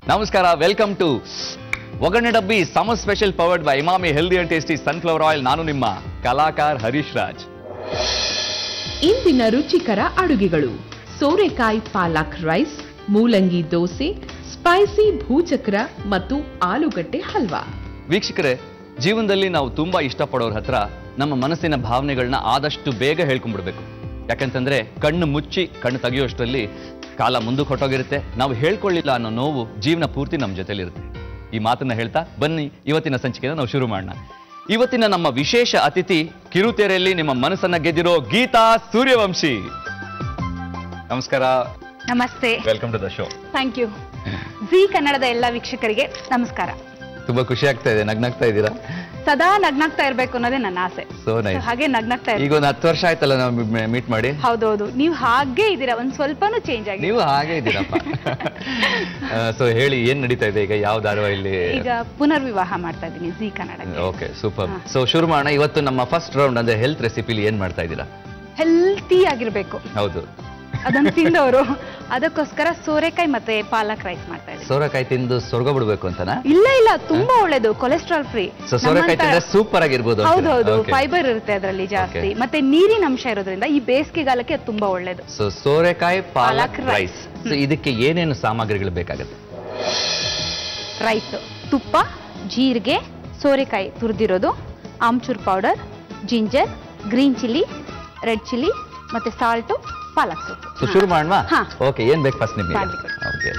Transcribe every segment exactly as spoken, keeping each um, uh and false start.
ನಮಸ್ಕಾರ, welcome to Oggarane Dabbi summer special powered by Emami healthy and tasty sunflower oil. ನಾನು ನಿಮ್ಮ ಕಲಾಕಾರ ಹರೀಶ್ ರಾಜ್. ಇಂದಿನ ರುಚಿಕರ ಅಡುಗೆಗಳು: ಸೋರೆಕಾಯಿ ಪಾಲಕ್ ರೈಸ್, ಮೂಲಂಗಿ ದೋಸೆ, ಸ್ಪೈಸಿ ಭೂಚಕ್ರ ಮತ್ತು ಆಲೂಗಡ್ಡೆ ಹಲ್ವಾ. ವೀಕ್ಷಕರೇ, ಜೀವನದಲ್ಲಿ ನಾವು ತುಂಬಾ ಇಷ್ಟಪಡೋರ ಹತ್ರ ನಮ್ಮ ಮನಸ್ಸಿನ ಭಾವನೆಗಳನ್ನ ಆದಷ್ಟು ಬೇಗ ಹೇಳ್ಕೊಂಡ್ಬಿಡ್ಬೇಕು. ಯಾಕಂತಂದ್ರೆ ಕಣ್ಣು ಮುಚ್ಚಿ ಕಣ್ಣು ತೆಗೆಯುವಷ್ಟರಲ್ಲಿ ಕಾಲ ಮುಂದಕ್ಕೆ ಹೊಟ್ಟೋಗಿರುತ್ತೆ. ನಾವು ಹೇಳ್ಕೊಳ್ಳಿಲ್ಲ ಅನ್ನೋ ನೋವು ಜೀವನ ಪೂರ್ತಿ ನಮ್ಮ ಜೊತೆಲಿರುತ್ತೆ. ಈ ಮಾತನ್ನ ಹೇಳ್ತಾ ಬನ್ನಿ ಇವತ್ತಿನ ಸಂಚಿಕೆಯನ್ನು ನಾವು ಶುರು ಮಾಡೋಣ. ಇವತ್ತಿನ ನಮ್ಮ ವಿಶೇಷ ಅತಿಥಿ ಕಿರುತೆರೆಯಲ್ಲಿ ನಿಮ್ಮ ಮನಸ್ಸನ್ನ ಗೆದ್ದಿರೋ ಗೀತಾ ಸೂರ್ಯವಂಶಿ. ನಮಸ್ಕಾರ. ನಮಸ್ತೆ. Welcome to the show. Thank you. Zee ಕನ್ನಡದ ಎಲ್ಲ ವೀಕ್ಷಕರಿಗೆ ನಮಸ್ಕಾರ. ತುಂಬಾ ಖುಷಿ ಆಗ್ತಾ ಇದೆ. ನಗ್ನಾಗ್ತಾ ಇದ್ದೀರಾ? ಸದಾ ನಗ್ನಾಗ್ತಾ ಇರ್ಬೇಕು ಅನ್ನೋದೇ ನನ್ನ ಆಸೆ. So nice. ಹಾಗೆ ನಗ್ನಾಗ್ತಾ ಇರ್ಬೇಕು. ಈಗ ಒಂದು ಹತ್ತು ವರ್ಷ ಆಯ್ತಲ್ಲ ನಾವು ಮೀಟ್ ಮಾಡಿ. ಹೌದೌದು, ನೀವು ಹಾಗೆ ಇದ್ದೀರಾ, ಒಂದ್ ಸ್ವಲ್ಪನೂ ಚೇಂಜ್ ಆಗಿ. ನೀವು ಹಾಗೆ ಇದ್ದೀರಪ್ಪ. ಸೊ ಹೇಳಿ, ಏನ್ ನಡೀತಾ ಇದೆ ಈಗ? ಯಾವ ಧಾರಾವಾಹಿಯಲ್ಲಿ? ಈಗ ಪುನರ್ವಿವಾಹ ಮಾಡ್ತಾ ಇದ್ದೀನಿ Zee Kannada. Okay, super. So ಶುರು ಮಾಡೋಣ. ಇವತ್ತು ನಮ್ಮ ಫಸ್ಟ್ ರೌಂಡ್ ಅಂದ್ರೆ ಹೆಲ್ತ್ ರೆಸಿಪಿಲಿ ಏನ್ ಮಾಡ್ತಾ ಇದ್ದೀರಾ? ಹೆಲ್ತಿ ಆಗಿರ್ಬೇಕು. ಹೌದು, ಅದನ್ನ ತಿಂದವರು. ಅದಕ್ಕೋಸ್ಕರ ಸೋರೆಕಾಯಿ ಮತ್ತೆ ಪಾಲಕ್ ರೈಸ್ ಮಾಡ್ತಾ ಇದ್ದೀನಿ. ಸೋರೆಕಾಯಿ ತಿಂದು ಸ್ವರ್ಗ ಬಿಡ್ಬೇಕು ಅಂತನಾ? ಇಲ್ಲ ಇಲ್ಲ, ತುಂಬಾ ಒಳ್ಳೇದು, ಕೊಲೆಸ್ಟ್ರಾಲ್ ಫ್ರೀ. ಸೊ ಸೋರೆಕಾಯಿ ತಿಂದ್ರೆ ಸೂಪರ್ ಆಗಿರ್ಬೋದು. ಹೌದೌದು, ಫೈಬರ್ ಇರುತ್ತೆ ಅದರಲ್ಲಿ ಜಾಸ್ತಿ, ಮತ್ತೆ ನೀರಿನ ಅಂಶ ಇರೋದ್ರಿಂದ ಈ ಬೇಸಿಗೆಗಾಲಕ್ಕೆ ಅದು ತುಂಬಾ ಒಳ್ಳೇದು. ಸೊ ಸೋರೆಕಾಯಿ ಪಾಲಕ್ ರೈಸ್. ಸೊ ಇದಕ್ಕೆ ಏನೇನು ಸಾಮಗ್ರಿಗಳು ಬೇಕಾಗುತ್ತೆ? ರೈಸ್, ತುಪ್ಪ, ಜೀರಿಗೆ, ಸೋರೆಕಾಯಿ ತುರಿದಿರೋದು, amchur powder, ginger, green chilli, red chilli, ಮತ್ತೆ ಸಾಲ್ಟು, ಪಾಲಕ್ ಸೊಪ್ಪು. ಸೊ ಶುರು ಮಾಡೋಣ. ಹಾ. ಓಕೆ, ಏನ್ ಬೇಕು ಫಸ್ಟ್ ನಿಮಗೆ? ಓಕೆ,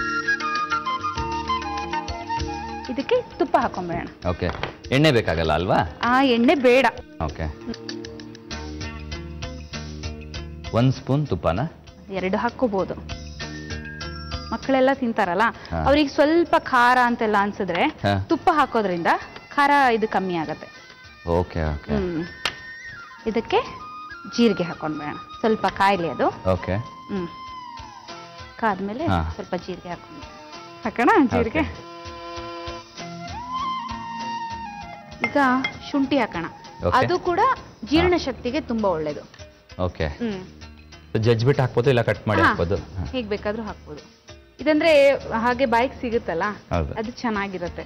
ಇದಕ್ಕೆ ತುಪ್ಪ ಹಾಕೊಂಡ್ಬಿಡೋಣ. ಓಕೆ, ಎಣ್ಣೆ ಬೇಕಾಗಲ್ಲ ಅಲ್ವಾ? ಆ ಎಣ್ಣೆ ಬೇಡ. ಓಕೆ, ಒಂದ್ ಸ್ಪೂನ್ ತುಪ್ಪನ ಎರಡು ಹಾಕೋಬಹುದು. ಮಕ್ಕಳೆಲ್ಲ ತಿಂತಾರಲ್ಲ, ಅವ್ರಿಗೆ ಸ್ವಲ್ಪ ಖಾರ ಅಂತೆಲ್ಲ ಅನ್ಸಿದ್ರೆ ತುಪ್ಪ ಹಾಕೋದ್ರಿಂದ ಖಾರ ಇದು ಕಮ್ಮಿ ಆಗತ್ತೆ. Okay okay. ಹ್ಮ್ ಇದಕ್ಕೆ ಜೀರಿಗೆ ಹಾಕೊಂಡ್ಬೇಡ, ಸ್ವಲ್ಪ ಕಾಯಿಲೆ ಅದು. ಓಕೆ. ಹ್ಮ್ ಕಾದ್ಮೇಲೆ ಹಾ. ಸ್ವಲ್ಪ ಜೀರಿಗೆ ಹಾಕೊಂಡು ಹಾಕೋಣ. ಜೀರಿಗೆ, ಈಗ ಶುಂಠಿ ಹಾಕೋಣ. Okay. ಅದು ಕೂಡ ಜೀರ್ಣ ಶಕ್ತಿಗೆ ತುಂಬಾ ಒಳ್ಳೇದು. ಓಕೆ. ಹ್ಮ್ ಜಜ್ಬಿಟ್ಟು ಹಾಕ್ಬೋದು, ಇಲ್ಲ ಕಟ್ ಮಾಡಿ ಹಾ, ಹಾಕ್ಬೋದು. ಹೇಗ್ ಬೇಕಾದ್ರೂ ಹಾಕ್ಬೋದು. ಇದಂದ್ರೆ ಹಾಗೆ ಬಾಯಿಗೆ ಸಿಗುತ್ತಲ್ಲ, ಹೌದು. ಅದು ಚೆನ್ನಾಗಿರುತ್ತೆ.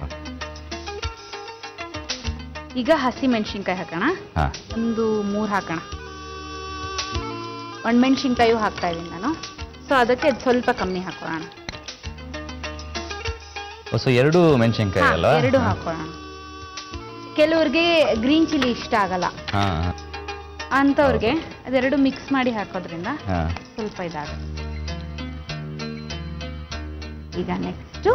ಈಗ ಹಸಿ ಮೆಣಸಿನ್ಕಾಯಿ ಹಾಕೋಣ. ಹಾ. ಒಂದು ಮೂರ್ ಹಾಕೋಣ. ಒಣಮೆಣಸಿನ್ಕಾಯಿ ಹಾಕ್ತಾ ಇದ್ದೀನಿ ನಾನು, ಸೊ ಅದಕ್ಕೆ ಸ್ವಲ್ಪ ಕಮ್ಮಿ ಹಾಕೋಣ. ಸೊ ಎರಡು ಮೆಣಸಿನ್ಕಾಯಿ ಅಲ್ವಾ? ಎರಡು ಹಾಕೋಣ. ಕೆಲವ್ರಿಗೆ ಗ್ರೀನ್ ಚಿಲ್ಲಿ ಇಷ್ಟ ಆಗಲ್ಲ ಹಾ. ಅಂತವ್ರಿಗೆ ಅದೆರಡು ಮಿಕ್ಸ್ ಮಾಡಿ ಹಾಕೋದ್ರಿಂದ ಹಾ. ಸ್ವಲ್ಪ ಇದಾಗುತ್ತೆ. ಈಗ ನೆಕ್ಸ್ಟ್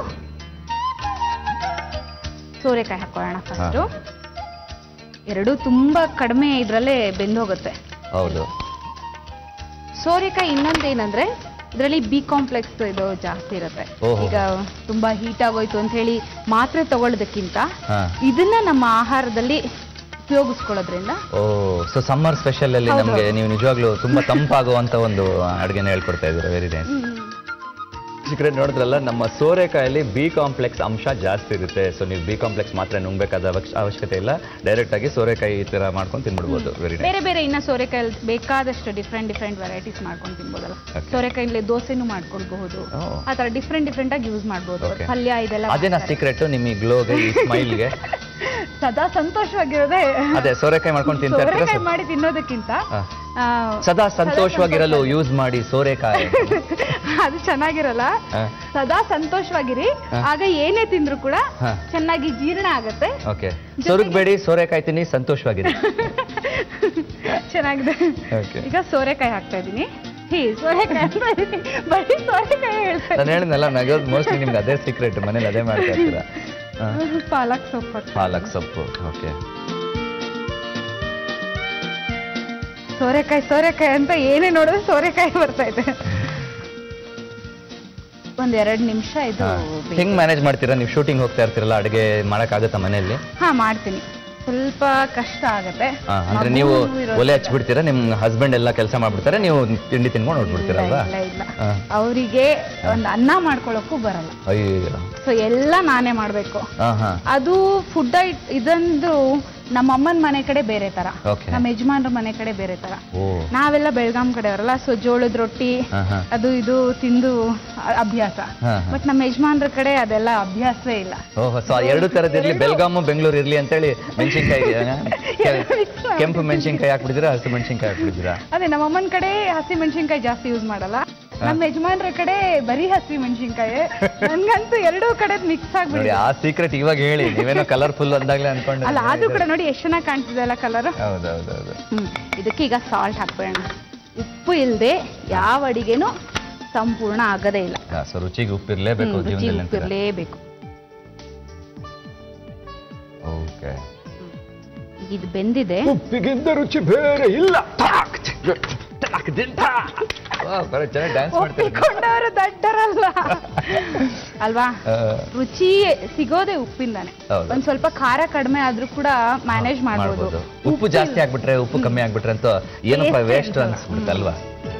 ಸೋರೆಕಾಯಿ ಹಾಕೊಳ್ಳೋಣ ಫಸ್ಟ್. ಎರಡು ತುಂಬಾ ಕಡಿಮೆ ಇದ್ರಲ್ಲೇ ಬೆಂದು ಹೋಗುತ್ತೆ. ಹೌದು. ಸೋರೆಕಾಯಿ ಇನ್ನೊಂದೇನಂದ್ರೆ ಇದರಲ್ಲಿ ಬಿ ಕಾಂಪ್ಲೆಕ್ಸ್ ಇದು ಜಾಸ್ತಿ ಇರುತ್ತೆ. ಓಹೋ. ಈಗ ತುಂಬಾ ಹೀಟ್ ಆಗೋಯ್ತು ಅಂತ ಹೇಳಿ ಮಾತ್ರೆ ತಗೊಳ್ಳೋದಕ್ಕಿಂತ ಹಾ. ಇದನ್ನ ನಮ್ಮ ಆಹಾರದಲ್ಲಿ ಉಪಯೋಗಿಸ್ಕೊಳ್ಳೋದ್ರಿಂದ. ಓ, ಸೊ ಸಮ್ಮರ್ ಸ್ಪೆಷಲ್ ಅಲ್ಲಿ ಹೌದು. ನಮಗೆ ನೀವು ನಿಜವಾಗ್ಲೂ ತುಂಬಾ ತಂಪಾಗುವಂತ ಒಂದು ಅಡುಗೆನ ಹೇಳ್ಕೊಡ್ತಾ ಇದ್ದೀರಾ. Very nice. ಚಿಕ್ಕರೆ ನೋಡಿದ್ರಲ್ಲ, ನಮ್ಮ ಸೋರೆಕಾಯಲ್ಲಿ ಬಿ ಕಾಂಪ್ಲೆಕ್ಸ್ ಅಂಶ ಜಾಸ್ತಿ ಇರುತ್ತೆ. ಸೊ ನೀವು ಬಿ ಕಾಂಪ್ಲೆಕ್ಸ್ ಮಾತ್ರ ನುಂಗ್ಬೇಕಾದ ಅವಶ್ಯ- ಅವಶ್ಯಕತೆ ಇಲ್ಲ. ಡೈರೆಕ್ಟ್ ಆಗಿ ಸೋರೆಕಾಯಿ ಈ ತರ ಮಾಡ್ಕೊಂಡು ತಿನ್ಬಿಡ್ಬೋದು. Very nice. ಬೇರೆ ಬೇರೆ ಇನ್ನ ಸೋರೆಕಾಯಿ ಬೇಕಾದಷ್ಟು ಡಿಫ್ರೆಂಟ್ ಡಿಫ್ರೆಂಟ್ ವೆರೈಟೀಸ್ ಮಾಡ್ಕೊಂಡು ತಿನ್ಬೋದಲ್ಲ. Okay. ಸೋರೆಕಾಯಿಲಿ ದೋಸೆನೂ ಮಾಡ್ಕೊಳ್ಬಹುದು. Oh. ಆ ತರ ಡಿಫ್ರೆಂಟ್ ಡಿಫ್ರೆಂಟ್ ಆಗಿ ಯೂಸ್ ಮಾಡ್ಬೋದು. Okay. ಪಲ್ಯ ಇದೆಲ್ಲ ಅದೇನಾ ಮಾಡ್ತಾರೆ. ಸೀಕ್ರೆಟ್ ನಿಮ್ಮ ಗ್ಲೋಗೆ, ಈ ಸ್ಮೈಲ್ಗೆ? ಸದಾ ಸಂತೋಷವಾಗಿರೋದೇ. ಅದೇ ಸೋರೆಕಾಯಿ ಮಾಡ್ಕೊಂಡು ತಿಂತಾ ಇರ್ತೀರಾ? ಸೋರೆಕಾಯಿ ಮಾಡಿ ತಿನ್ನೋದಕ್ಕಿಂತ ಹಾ. ಆ, ಸದಾ ಸಂತೋಷವಾಗಿರಲು ಯೂಸ್ ಮಾಡಿ ಸೋರೆಕಾಯಿ. ಅದು ಚೆನ್ನಾಗಿರಲ್ಲ. ಹಾ. ಸದಾ ಸಂತೋಷವಾಗಿರಿ, ಹಾ. ಆಗ ಏನೇ ತಿಂದ್ರು ಕೂಡ ಹಾ. ಚೆನ್ನಾಗಿ ಜೀರ್ಣ ಆಗತ್ತೆ. ಓಕೆ, ಸೊರಗಬೇಡಿ, ಸೋರೆಕಾಯಿ ತಿನ್ನಿ, ಸಂತೋಷವಾಗಿರಿ. ಚೆನ್ನಾಗಿದೆ. Okay. ಈಗ ಸೋರೆಕಾಯಿ ಹಾಕ್ತಾ ಇದೀನಿ. ಹೇ ಸೋರೆಕಾಯಿ ಅಂತ ಇದೀನಿ, ಬರೀ ಸೋರೆಕಾಯಿ ಹೇಳ್ತಾ ನಾನು ಹೇಳಿದ್ನಲ್ಲ, ನಗೋದು ಮೋಸ್ಟ್ಲಿ ನಿಮ್ಗೆ ಅದೇ ಸೀಕ್ರೆಟ್, ಮನೇಲಿ ಅದೇ ಮಾಡ್ತಾ ಇರ್ತೀರಾ. ಹಾ. ಇದೀನಿ. ಪಾಲಕ್ ಸೊಪ್ಪು ಹಾಕ್ತಾ ಪಾಲಕ್ ಸೊಪ್ಪು. ಓಕೆ. ಸೋರೆಕಾಯಿ ಸೋರೆಕಾಯಿ ಅಂತ ಏನೇ ನೋಡಿದ್ರೆ ಸೋರೆಕಾಯಿ ಬರ್ತಾ ಇದೆ. ಒಂದ್ ಎರಡ್ ನಿಮಿಷ ಇದು ಬೇಯ್ತು. ಹೆಂಗ್ ಮ್ಯಾನೇಜ್ ಮಾಡ್ತೀರಾ ನೀವು? ಶೂಟಿಂಗ್ ಹೋಗ್ತಾ ಇರ್ತೀರಲ್ಲ, ಅಡುಗೆ ಮಾಡಕ್ಕಾಗತ್ತಾ ಮನೆಯಲ್ಲಿ? ಹಾ ಮಾಡ್ತೀನಿ. ಸ್ವಲ್ಪ ಕಷ್ಟ ಆಗತ್ತೆ. ಹಾ, ಅಂದ್ರೆ ನೀವು ಒಲೆ ಹಚ್ಬಿಡ್ತೀರಾ, ನಿಮ್ ಹಸ್ಬೆಂಡ್ ಎಲ್ಲ ಕೆಲಸ ಮಾಡ್ಬಿಡ್ತಾರೆ, ನೀವು ತಿಂಡಿ ತಿನ್ಕೊಂಡು ನೋಡ್ಬಿಡ್ತೀರಲ್ವಾ? ಇಲ್ಲ ಇಲ್ಲ, ಹಾ. ಅವರಿಗೆ ಒಂದ್ ಅನ್ನ ಮಾಡ್ಕೊಳಕ್ಕೂ ಬರಲ್ಲ. ಅಯ್ಯೋ. ಸೊ ಎಲ್ಲ ನಾನೇ ಮಾಡ್ಬೇಕು. ಹಾ ಹಾ. ಅದು ಫುಡ್ ಇದೊಂದು ನಮ್ಮ ಅಮ್ಮನ ಮನೆ ಕಡೆ ಬೇರೆ ತರ, Okay. ನಮ್ಮ ಯಜಮಾನ್ರ ಮನೆ ಕಡೆ ಬೇರೆ ತರ. ಓ ನಾವೆಲ್ಲ ಬೆಳಗಾಂ ಕಡೆ ಅವರಲ್ಲ, ಸೊ ಜೋಳದ ರೊಟ್ಟಿ ಹಾ, ಹಾ. ಅದು ಇದು ತಿಂದು ಅ- ಅಭ್ಯಾಸ. ಹಾ, ಹಾ. ಬಟ್ ನಮ್ಮ ಯಜಮಾನ್ರ ಕಡೆ ಅದೆಲ್ಲ ಅಭ್ಯಾಸವೇ ಇಲ್ಲ. ಓಹ್ ಸೊ ಎರಡು ತರದ್ ಇರ್ಲಿ, ಬೆಳಗಾಮು ಬೆಂಗಳೂರು ಇರ್ಲಿ ಅಂತೇಳಿ ಮೆಣಸಿನ್ಕಾಯಿ ಕೆಂಪು ಮೆಣಸಿನ್ಕಾಯಿ ಹಾಕ್ಬಿಡಿದಿರಾ, ಹಸಿ ಮೆಣಸಿನ್ಕಾಯಿ ಹಾಕ್ಬಿಡಿದಿರಾ? ಅದೇ ನಮ್ಮ ಅಮ್ಮನ ಕಡೆ ಹಸಿ ಮೆಣಸಿನ್ಕಾಯಿ ಜಾಸ್ತಿ ಯೂಸ್ ಮಾಡಲ್ಲ, ನಮ್ಮ ಯಜಮಾನ್ರ ಕಡೆ ಬರೀ ಹಸಿ ಮೆಣಸಿನ್ಕಾಯಿ. ನನ್ಗಂತೂ ಎರಡೂ ಕಡೆ ಮಿಕ್ಸ್ ನೋಡಿ ಆಗ್ಬಿಡಿ. ಆ ಸೀಕ್ರೆಟ್ ಇವಾಗ ಹೇಳಿ, ನೀವೇನೋ ಕಲರ್ಫುಲ್ ಅಂದಾಗ್ಲೇ ಅನ್ಕೊಂಡು. ಅಲ್ಲ ಆದ್ರೂ ಕೂಡ ನೋಡಿ ಎಷ್ಟು ಚೆನ್ನಾಗಿ ಕಾಣ್ತಿದೆ ಅಲ್ಲ ಕಲರ್. ಹೌದೌದೌದು. ಹ್ಮ್ ಇದಕ್ಕೆ ಈಗ ಸಾಲ್ಟ್ ಹಾಕ್ಬೇಡ. ಉಪ್ಪು ಇಲ್ಲದೆ ಯಾವ ಅಡಿಗೆನೂ ಸಂಪೂರ್ಣ ಆಗದೇ ಇಲ್ಲ. ಸೊ ರುಚಿಗೆ ಉಪ್ಪಿರ್ಲೇಬೇಕು ಹ್ಮ್, ರುಚಿ ಜೀವನದಲ್ಲಿ ಅಂತೀರಾ? ಉಪ್ಪಿರ್ಲೇಬೇಕು. ಓಕೆ. ಇದು ಬೆಂದಿದೆ. ಉಪ್ಪಿಗಿಂತ ರುಚಿ ಬೇರೆ ಇಲ್ಲ. ಬರೀ ಚೆನ್ನಾಗಿ ಡ್ಯಾನ್ಸ್ ಮಾಡ್ತಾರೆ. ಒಪ್ಪಿಕೊಂಡವರು ದಡ್ಡರಲ್ಲ ಅಲ್ವಾ? ಆ. ರುಚಿ ಸಿಗೋದೆ ಉಪ್ಪಿಂದಾನೆ. ಹೌದು. ಒಂದ್ ಸ್ವಲ್ಪ ಖಾರ ಕಡಿಮೆ ಆದ್ರೂ ಕೂಡ ಮ್ಯಾನೇಜ್ ಮಾಡ್ಬೋದು. ಮಾಡ್ಬೋದು. ಉಪ್ಪು ಜಾಸ್ತಿ ಆಗ್ಬಿಟ್ರೆ, ಉಪ್ಪು ಕಮ್ಮಿ ಆಗ್ಬಿಟ್ರೆ ಅಂತ ಏನಪ್ಪ Taste ವೇಸ್ಟ್ ಅನ್ಸಲ್ಲ. ಅನ್ಸ್ಬಿಡುತ್ತಲ್ವಾ?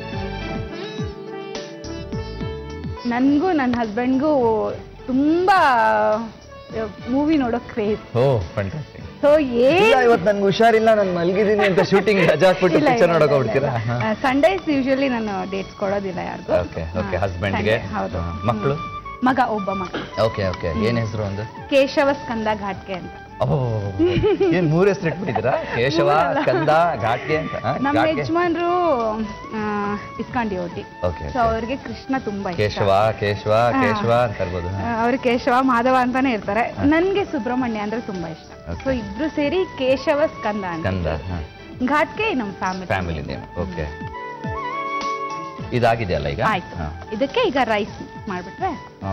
ನನ್ಗೂ ನನ್ನ ಹಸ್ಬೆಂಡ್ಗೂ ತುಂಬಾ ಮೂವಿ ನೋಡೋ ಕ್ರೇಜ್. ಓ ಫ್ಯಾಂಟಾಸ್ಟಿಕ್. ಸೊ ಏನ್ ಇವತ್ತು ನನ್ಗೆ ಹುಷಾರಿಲ್ಲ, ನಾನು ಮಲಗಿದ್ದೀನಿ ಅಂತ ಶೂಟಿಂಗ್ ರಜಾ ಹಾಕ್ಬಿಟ್ಟು ಪಿಕ್ಚರ್ ನೋಡಕ್ ಹೋಗ್ಬಿಡ್ತೀರಾ? ಸಂಡೇಸ್ ಯೂಶಲಿ ನಾನು ಡೇಟ್ಸ್ ಕೊಡೋದಿಲ್ಲ ಯಾರಿಗೂ. Okay okay. ಹಸ್ಬೆಂಡ್ಗೆ ಹೌದು. ಮಕ್ಕಳು? ಮಗ ಒಬ್ಬ ಮಗ. Okay okay. ಏನ್ ಹೆಸರು ಒಂದು? ಕೇಶವ ಸ್ಕಂದ ಘಾಟ್ಗೆ ಅಂತ. ಓ ಏನ್ ಮೂರ್ ಹೆಸರು ಇಟ್ಬಿಟ್ಟಿದ್ದೀರಾ? ಕೇಶವ, ಸ್ಕಂದ, ಘಾಟ್ಗೆ ಅಂತ. ಆ, ನಮ್ಮ ಘಾಟ್ಗೆ. ಯಜಮಾನ್ರು ಇಸ್ಕಾನ್ ಡಿವೋಟಿ. ಓಕೆ ಸೊ ಅವ್ರಿಗೆ ಕೃಷ್ಣ ತುಂಬಾ ಇಷ್ಟ. ಕೇಶವ ಕೇಶವ ಕೇಶವ ಅಂತ ಇರ್ಬೋದು. ಅವ್ರು ಕೇಶವ ಮಾಧವ ಅಂತಾನೆ ಇರ್ತಾರೆ. ನನ್ಗೆ ಸುಬ್ರಹ್ಮಣ್ಯ ಅಂದ್ರೆ ತುಂಬಾ ಇಷ್ಟ. Okay. ಸೊ ಇಬ್ರು ಸೇರಿ ಕೇಶವ ಸ್ಕಂದ ಅಂತ. ಸ್ಕಂದ. ಹಾ. ಘಾಟ್ಗೆ ನಮ್ಮ ಫ್ಯಾಮಿಲಿ. Family name. ಓಕೆ. ಇದಾಗಿದೆಯಲ್ಲ ಈಗ? ಆಯ್ತು. ಹಾ. ಇದಕ್ಕೆ ಈಗ ರೈಸ್ ಮಾಡ್ಬಿಟ್ರೆ ಹಾ.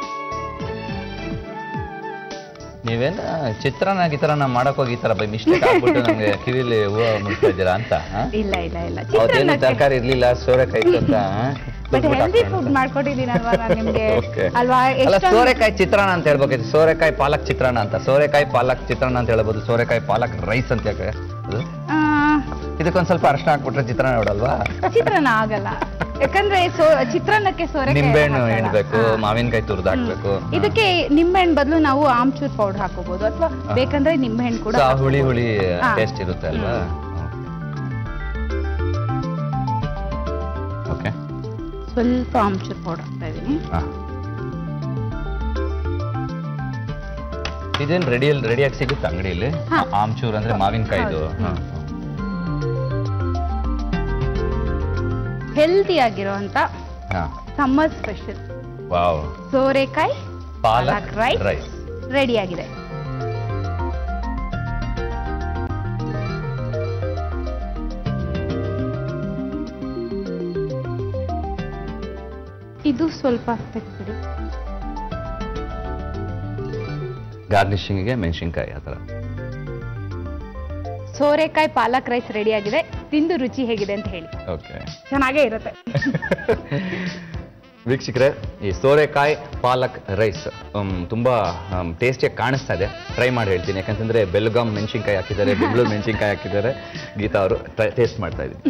ನೀವೇನ ಚಿತ್ರಾನ್ನ ಗಿತ್ರಾನ್ನ ಮಾಡಕ್ ಹೋಗಿ ಈ ತರ ಬೈ ಮಿಸ್ಟೇಕ್ ಆಗ್ಬಿಟ್ಟು ನಮ್ಗೆ ಕಿವಿಲಿ ಹೂವು ಮುಟ್ತಾ ಇದ್ದೀರಾ ಅಂತ? ಇಲ್ಲ ಇಲ್ಲ ಇಲ್ಲ ಅವತ್ತೇನು ತರಕಾರಿ ಇರ್ಲಿಲ್ಲ, ಸೋರೆಕಾಯಿ ಇತ್ತು ಅಂತ ಬಟ್ ಹೆಲ್ದಿ ಫುಡ್ ಮಾಡ್ಕೊಟ್ಟಿದ್ದೀನಿ ಅಲ್ವಾ ನಾನು ನಿಮ್ಗೆ? ಅಲ್ವಾ? ಅಲ್ಲ, ಎಷ್ಟೊಂದು ಸೋರೆಕಾಯಿ ಚಿತ್ರಾನ್ನ ಅಂತ ಹೇಳ್ಬೇಕಿತ್ತು. ಸೋರೆಕಾಯಿ ಪಾಲಕ್ ಚಿತ್ರಾನ್ನ ಅಂತ. ಸೋರೆಕಾಯಿ ಪಾಲಕ್ ಚಿತ್ರಾನ್ನ ಅಂತ ಹೇಳ್ಬೋದು. ಸೋರೆಕಾಯಿ ಪಾಲಕ್ ರೈಸ್ ಅಂತ ಯಾಕೆ ಅದು? ಆ, ಇದಕ್ಕೊಂದ್ ಸ್ವಲ್ಪ ಅರ್ಶನ ಹಾಕ್ಬಿಟ್ರೆ ಚಿತ್ರಾನ್ನ ನೋಡಲ್ವಾ? ಚಿತ್ರಾನ್ನ ಆಗಲ್ಲ, ಯಾಕಂದ್ರೆ ಸೋ ಚಿತ್ರಾನ್ನಕ್ಕೆ ಸೋರೆಕಾಯಿ ನಿಂಬೆಹಣ್ಣು ಹಾಕಲ್ಲ. ಹಿಂಡ್ಬೇಕು, ಹಾ. ಮಾವಿನಕಾಯಿ ತುರ್ದು ಹಾಕ್ಬೇಕು. ಇದಕ್ಕೆ ನಿಂಬೆಹಣ್ಣು ಬದಲು ನಾವು ಆಮ್ಚೂರ್ ಪೌಡರ್ ಹಾಕೋಬಹುದು, ಅಥವಾ ಬೇಕಂದ್ರೆ ನಿಂಬೆಹಣ್ಣು ಕೂಡ ಸೊ ಆ ಹುಳಿ ಹುಳಿ ಹಾ. ಟೇಸ್ಟ್ ಇರುತ್ತೆ ಅಲ್ವಾ? ಓಕೆ. ಸ್ವಲ್ಪ ಆಮ್ಚೂರ್ ಪೌಡರ್ ಹಾಕ್ತಾ ಇದೀನಿ. ಇದೇನು ರೆಡಿಯಲ್ಲಿ ರೆಡಿಯಾಗಿ ಸಿಗುತ್ತೆ ಅಂಗಡಿಯಲ್ಲಿ? ಹಾ. ಆಮ್ಚೂರ್ ಅಂದ್ರೆ ಮಾವಿನಕಾಯಿದು. ಹೌದು. ಹೆಲ್ತಿ ಆಗಿರುವಂತ ಸಮ್ಮರ್ ಸ್ಪೆಷಲ್ ವಾವ್ ಸೋರೆಕಾಯಿ ಪಾಲಕ್ ರೈಸ್ ರೈಸ್ ರೆಡಿ ಆಗಿದೆ. ಇದು ಸ್ವಲ್ಪ ತೆಗ್ದ್ಬಿಡಿ. ಗಾರ್ನಿಶಿಂಗ್ಗೆ ಮೆಣಸಿನ್ಕಾಯಿ ಆ ಥರ. ಸೋರೆಕಾಯಿ ಪಾಲಕ್ ರೈಸ್ ರೆಡಿ ಆಗಿದೆ. ತಿಂದು ರುಚಿ ಹೇಗಿದೆ ಅಂತ ಹೇಳಿ. ಓಕೆ. ಚೆನ್ನಾಗೇ ಇರುತ್ತೆ. ವೀಕ್ಷಕರೇ, ಈ ಸೋರೆಕಾಯಿ ಪಾಲಕ್ ರೈಸ್ ತುಂಬಾ ಟೇಸ್ಟಿಯಾಗಿ ಕಾಣಿಸ್ತಾ ಇದೆ. ಟ್ರೈ ಮಾಡಿ ಹೇಳ್ತೀನಿ, ಯಾಕಂತಂದ್ರೆ ಬೆಲ್ಗಾಂ ಮೆಣಸಿನ್ಕಾಯಿ ಹಾಕಿದ್ದಾರೆ, ಬೆಂಗಳೂರು ಮೆಣಸಿನ್ಕಾಯಿ ಹಾಕಿದ್ದಾರೆ. ಗೀತಾ ಅವರು ಟೇಸ್ಟ್ ಮಾಡ್ತಾ ಇದ್ದೀನಿ.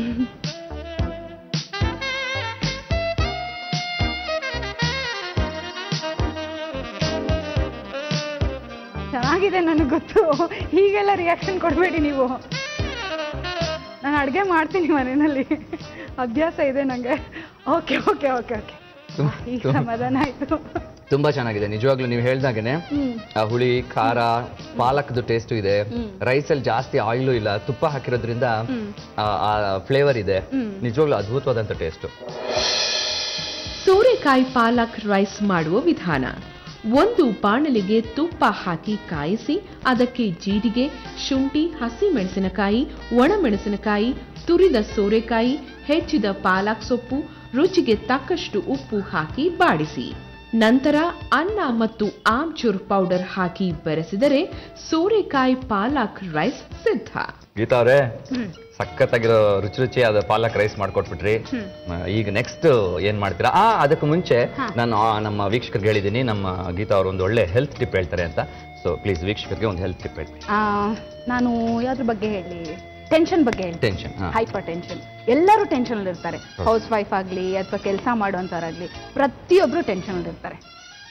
ಚೆನ್ನಾಗಿದೆ, ನನಗೆ ಗೊತ್ತು. ಹೀಗೆಲ್ಲ ರಿಯಾಕ್ಷನ್ ಕೊಡಬೇಡಿ ನೀವು. ನಾನು ಅಡುಗೆ ಮಾಡ್ತೀನಿ ಮನೆಯಲ್ಲಿ, ಅಭ್ಯಾಸ ಇದೆ ನನಗೆ. ಓಕೆ ಓಕೆ ಓಕೆ ಓಕೆ ಈಗ ಸಮಾಧಾನ ಆಯ್ತು. ತುಂಬಾ ಚೆನ್ನಾಗಿದೆ ನಿಜವಾಗ್ಲೂ. ನೀವು ಹೇಳ್ದಾಗೇನೆ ಆ ಹುಳಿ ಖಾರ ಪಾಲಕ್ದು ಟೇಸ್ಟು ಇದೆ. ರೈಸ್ ಅಲ್ಲಿ ಜಾಸ್ತಿ ಆಯಿಲು ಇಲ್ಲ, ತುಪ್ಪ ಹಾಕಿರೋದ್ರಿಂದ ಆ ಫ್ಲೇವರ್ ಇದೆ. ನಿಜವಾಗ್ಲೂ ಅದ್ಭುತವಾದಂತ ಟೇಸ್ಟ್. ಸೋರೆಕಾಯಿ ಪಾಲಕ್ ರೈಸ್ ಮಾಡುವ ವಿಧಾನ: ಒಂದು ಬಾಣಲಿಗೆ ತುಪ್ಪ ಹಾಕಿ ಕಾಯಿಸಿ ಅದಕ್ಕೆ ಜೀರಿಗೆ, ಶುಂಠಿ, ಹಸಿಮೆಣಸಿನಕಾಯಿ, ಒಣಮೆಣಸಿನಕಾಯಿ, ತುರಿದ ಸೋರೆಕಾಯಿ, ಹೆಚ್ಚಿದ ಪಾಲಕ್ ಸೊಪ್ಪು, ರುಚಿಗೆ ತಕ್ಕಷ್ಟು ಉಪ್ಪು ಹಾಕಿ ಬಾಡಿಸಿ. ನಂತರ ಅನ್ನ ಮತ್ತು ಆಮ್ಚೂರ್ ಪೌಡರ್ ಹಾಕಿ ಬೆರೆಸಿದರೆ ಸೋರೆಕಾಯಿ ಪಾಲಕ್ ರೈಸ್ ಸಿದ್ಧ. ಗೀತಾ ಅವರೇ, ಸಖತ್ತಾಗಿರೋ ರುಚಿ ರುಚಿಯಾದ ಪಾಲಕ್ ರೈಸ್ ಮಾಡ್ಕೊಟ್ಬಿಟ್ರಿ. ಈಗ ನೆಕ್ಸ್ಟ್ ಏನ್ ಮಾಡ್ತೀರಾ? ಆ ಅದಕ್ಕೆ ಮುಂಚೆ ನಾನು ನಮ್ಮ ವೀಕ್ಷಕರಿಗೆ ಹೇಳಿದ್ದೀನಿ, ನಮ್ಮ ಗೀತಾ ಅವರು ಒಂದು ಒಳ್ಳೆ ಹೆಲ್ತ್ ಟಿಪ್ ಹೇಳ್ತಾರೆ ಅಂತ. ಸೊ ಪ್ಲೀಸ್ ವೀಕ್ಷಕರಿಗೆ ಒಂದು ಹೆಲ್ತ್ ಟಿಪ್ ಹೇಳ್ತೀನಿ. ನಾನು ಯಾವ್ದ್ರ ಬಗ್ಗೆ ಹೇಳಿ? ಟೆನ್ಷನ್ ಬಗ್ಗೆ ಹೇಳಿ. Tension, hyper tension. ಎಲ್ಲರೂ ಟೆನ್ಷನ್ ಇರ್ತಾರೆ. ಹೌಸ್ ವೈಫ್ ಆಗ್ಲಿ ಅಥವಾ ಕೆಲಸ ಮಾಡುವಂತವರಾಗ್ಲಿ, ಪ್ರತಿಯೊಬ್ರು ಟೆನ್ಷನ್ ಇರ್ತಾರೆ.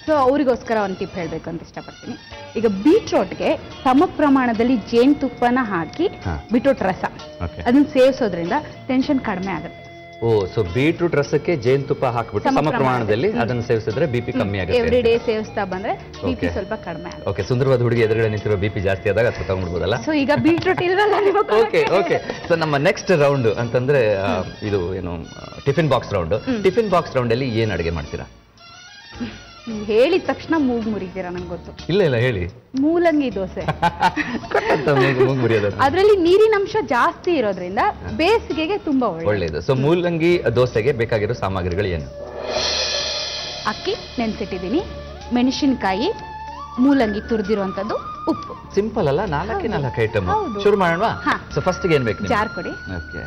ಸೊ ಅವರಿಗೋಸ್ಕರ ಒಂದು ಟಿಪ್ ಹೇಳಬೇಕು ಅಂತ ಇಷ್ಟಪಡ್ತೀನಿ. ಈಗ ಬೀಟ್ರೋಟ್ಗೆ ಸಮ ಪ್ರಮಾಣದಲ್ಲಿ ಜೇನುತುಪ್ಪನ ಹಾಕಿ ಬೀಟ್ರೋಟ್ ರಸ ಅದನ್ನ ಸೇವಿಸೋದ್ರಿಂದ ಟೆನ್ಷನ್ ಕಡಿಮೆ ಆಗುತ್ತೆ. ಓ, ಸೊ ಬೀಟ್ರೂಟ್ ರಸಕ್ಕೆ ಜೇನುತುಪ್ಪ ಹಾಕ್ಬಿಟ್ಟು ಸಮ ಪ್ರಮಾಣದಲ್ಲಿ ಅದನ್ನು ಸೇವಿಸಿದ್ರೆ ಬಿಪಿ ಕಮ್ಮಿ ಆಗುತ್ತೆ. ಎವ್ರಿ ಡೇ ಸೇವಿಸ್ತಾ ಬಂದ್ರೆ ಬಿಪಿ ಸ್ವಲ್ಪ ಕಡಿಮೆ ಆಗುತ್ತೆ. ಓಕೆ, ಸುಂದರವಾದ ಹುಡುಗಿ ಎದುರುಗಡೆ ನಿಂತಿರೋ ಬಿಪಿ ಜಾಸ್ತಿ ಆದಾಗ ಅದು ತಗೊಂಡ್ಬಿಡ್ಬೋದಲ್ಲ. ಸೊ ಈಗ ಬೀಟ್ರೂಟ್ ಇಲ್ವಲ್ಲ ನಿಮಗೆ. ಓಕೆ ಓಕೆ ಸೊ ನಮ್ಮ ನೆಕ್ಸ್ಟ್ ರೌಂಡ್ ಅಂತಂದ್ರೆ ಇದು ಏನು tiffin box round. Tiffin box round ಅಲ್ಲಿ ಏನ್ ಅಡಿಗೆ ಮಾಡ್ತೀರಾ? ಹೇಳಿದ ತಕ್ಷಣ ಮೂಗ್ ಮುರಿತೀರಾ ನಂಗೆ ಗೊತ್ತು. ಇಲ್ಲ ಇಲ್ಲ ಹೇಳಿ. ಮೂಲಂಗಿ ದೋಸೆ. ಮುರಿಯೋದು ಅದರಲ್ಲಿ ನೀರಿನ ಅಂಶ ಜಾಸ್ತಿ ಇರೋದ್ರಿಂದ ಬೇಸಿಗೆಗೆ ತುಂಬಾ ಒಳ್ಳೆಯದು. ಸೊ ಮೂಲಂಗಿ ದೋಸೆಗೆ ಬೇಕಾಗಿರೋ ಸಾಮಗ್ರಿಗಳು ಏನು? ಅಕ್ಕಿ ನೆನ್ಸಿಟ್ಟಿದ್ದೀನಿ, ಮೆಣಸಿನಕಾಯಿ, ಮೂಲಂಗಿ ತುರಿದಿರುವಂತದ್ದು, ಉಪ್ಪು. ಸಿಂಪಲ್ ಅಲ್ಲ, ನಾಲ್ಕೇ ನಾಲ್ಕು ಐಟಮ್. ಶುರು ಮಾಡೋಣ. ಸೊ ಫಸ್ಟ್ ಏನ್ ಬೇಕು? ಜಾರ್ ಕೊಡಿ. ಓಕೆ,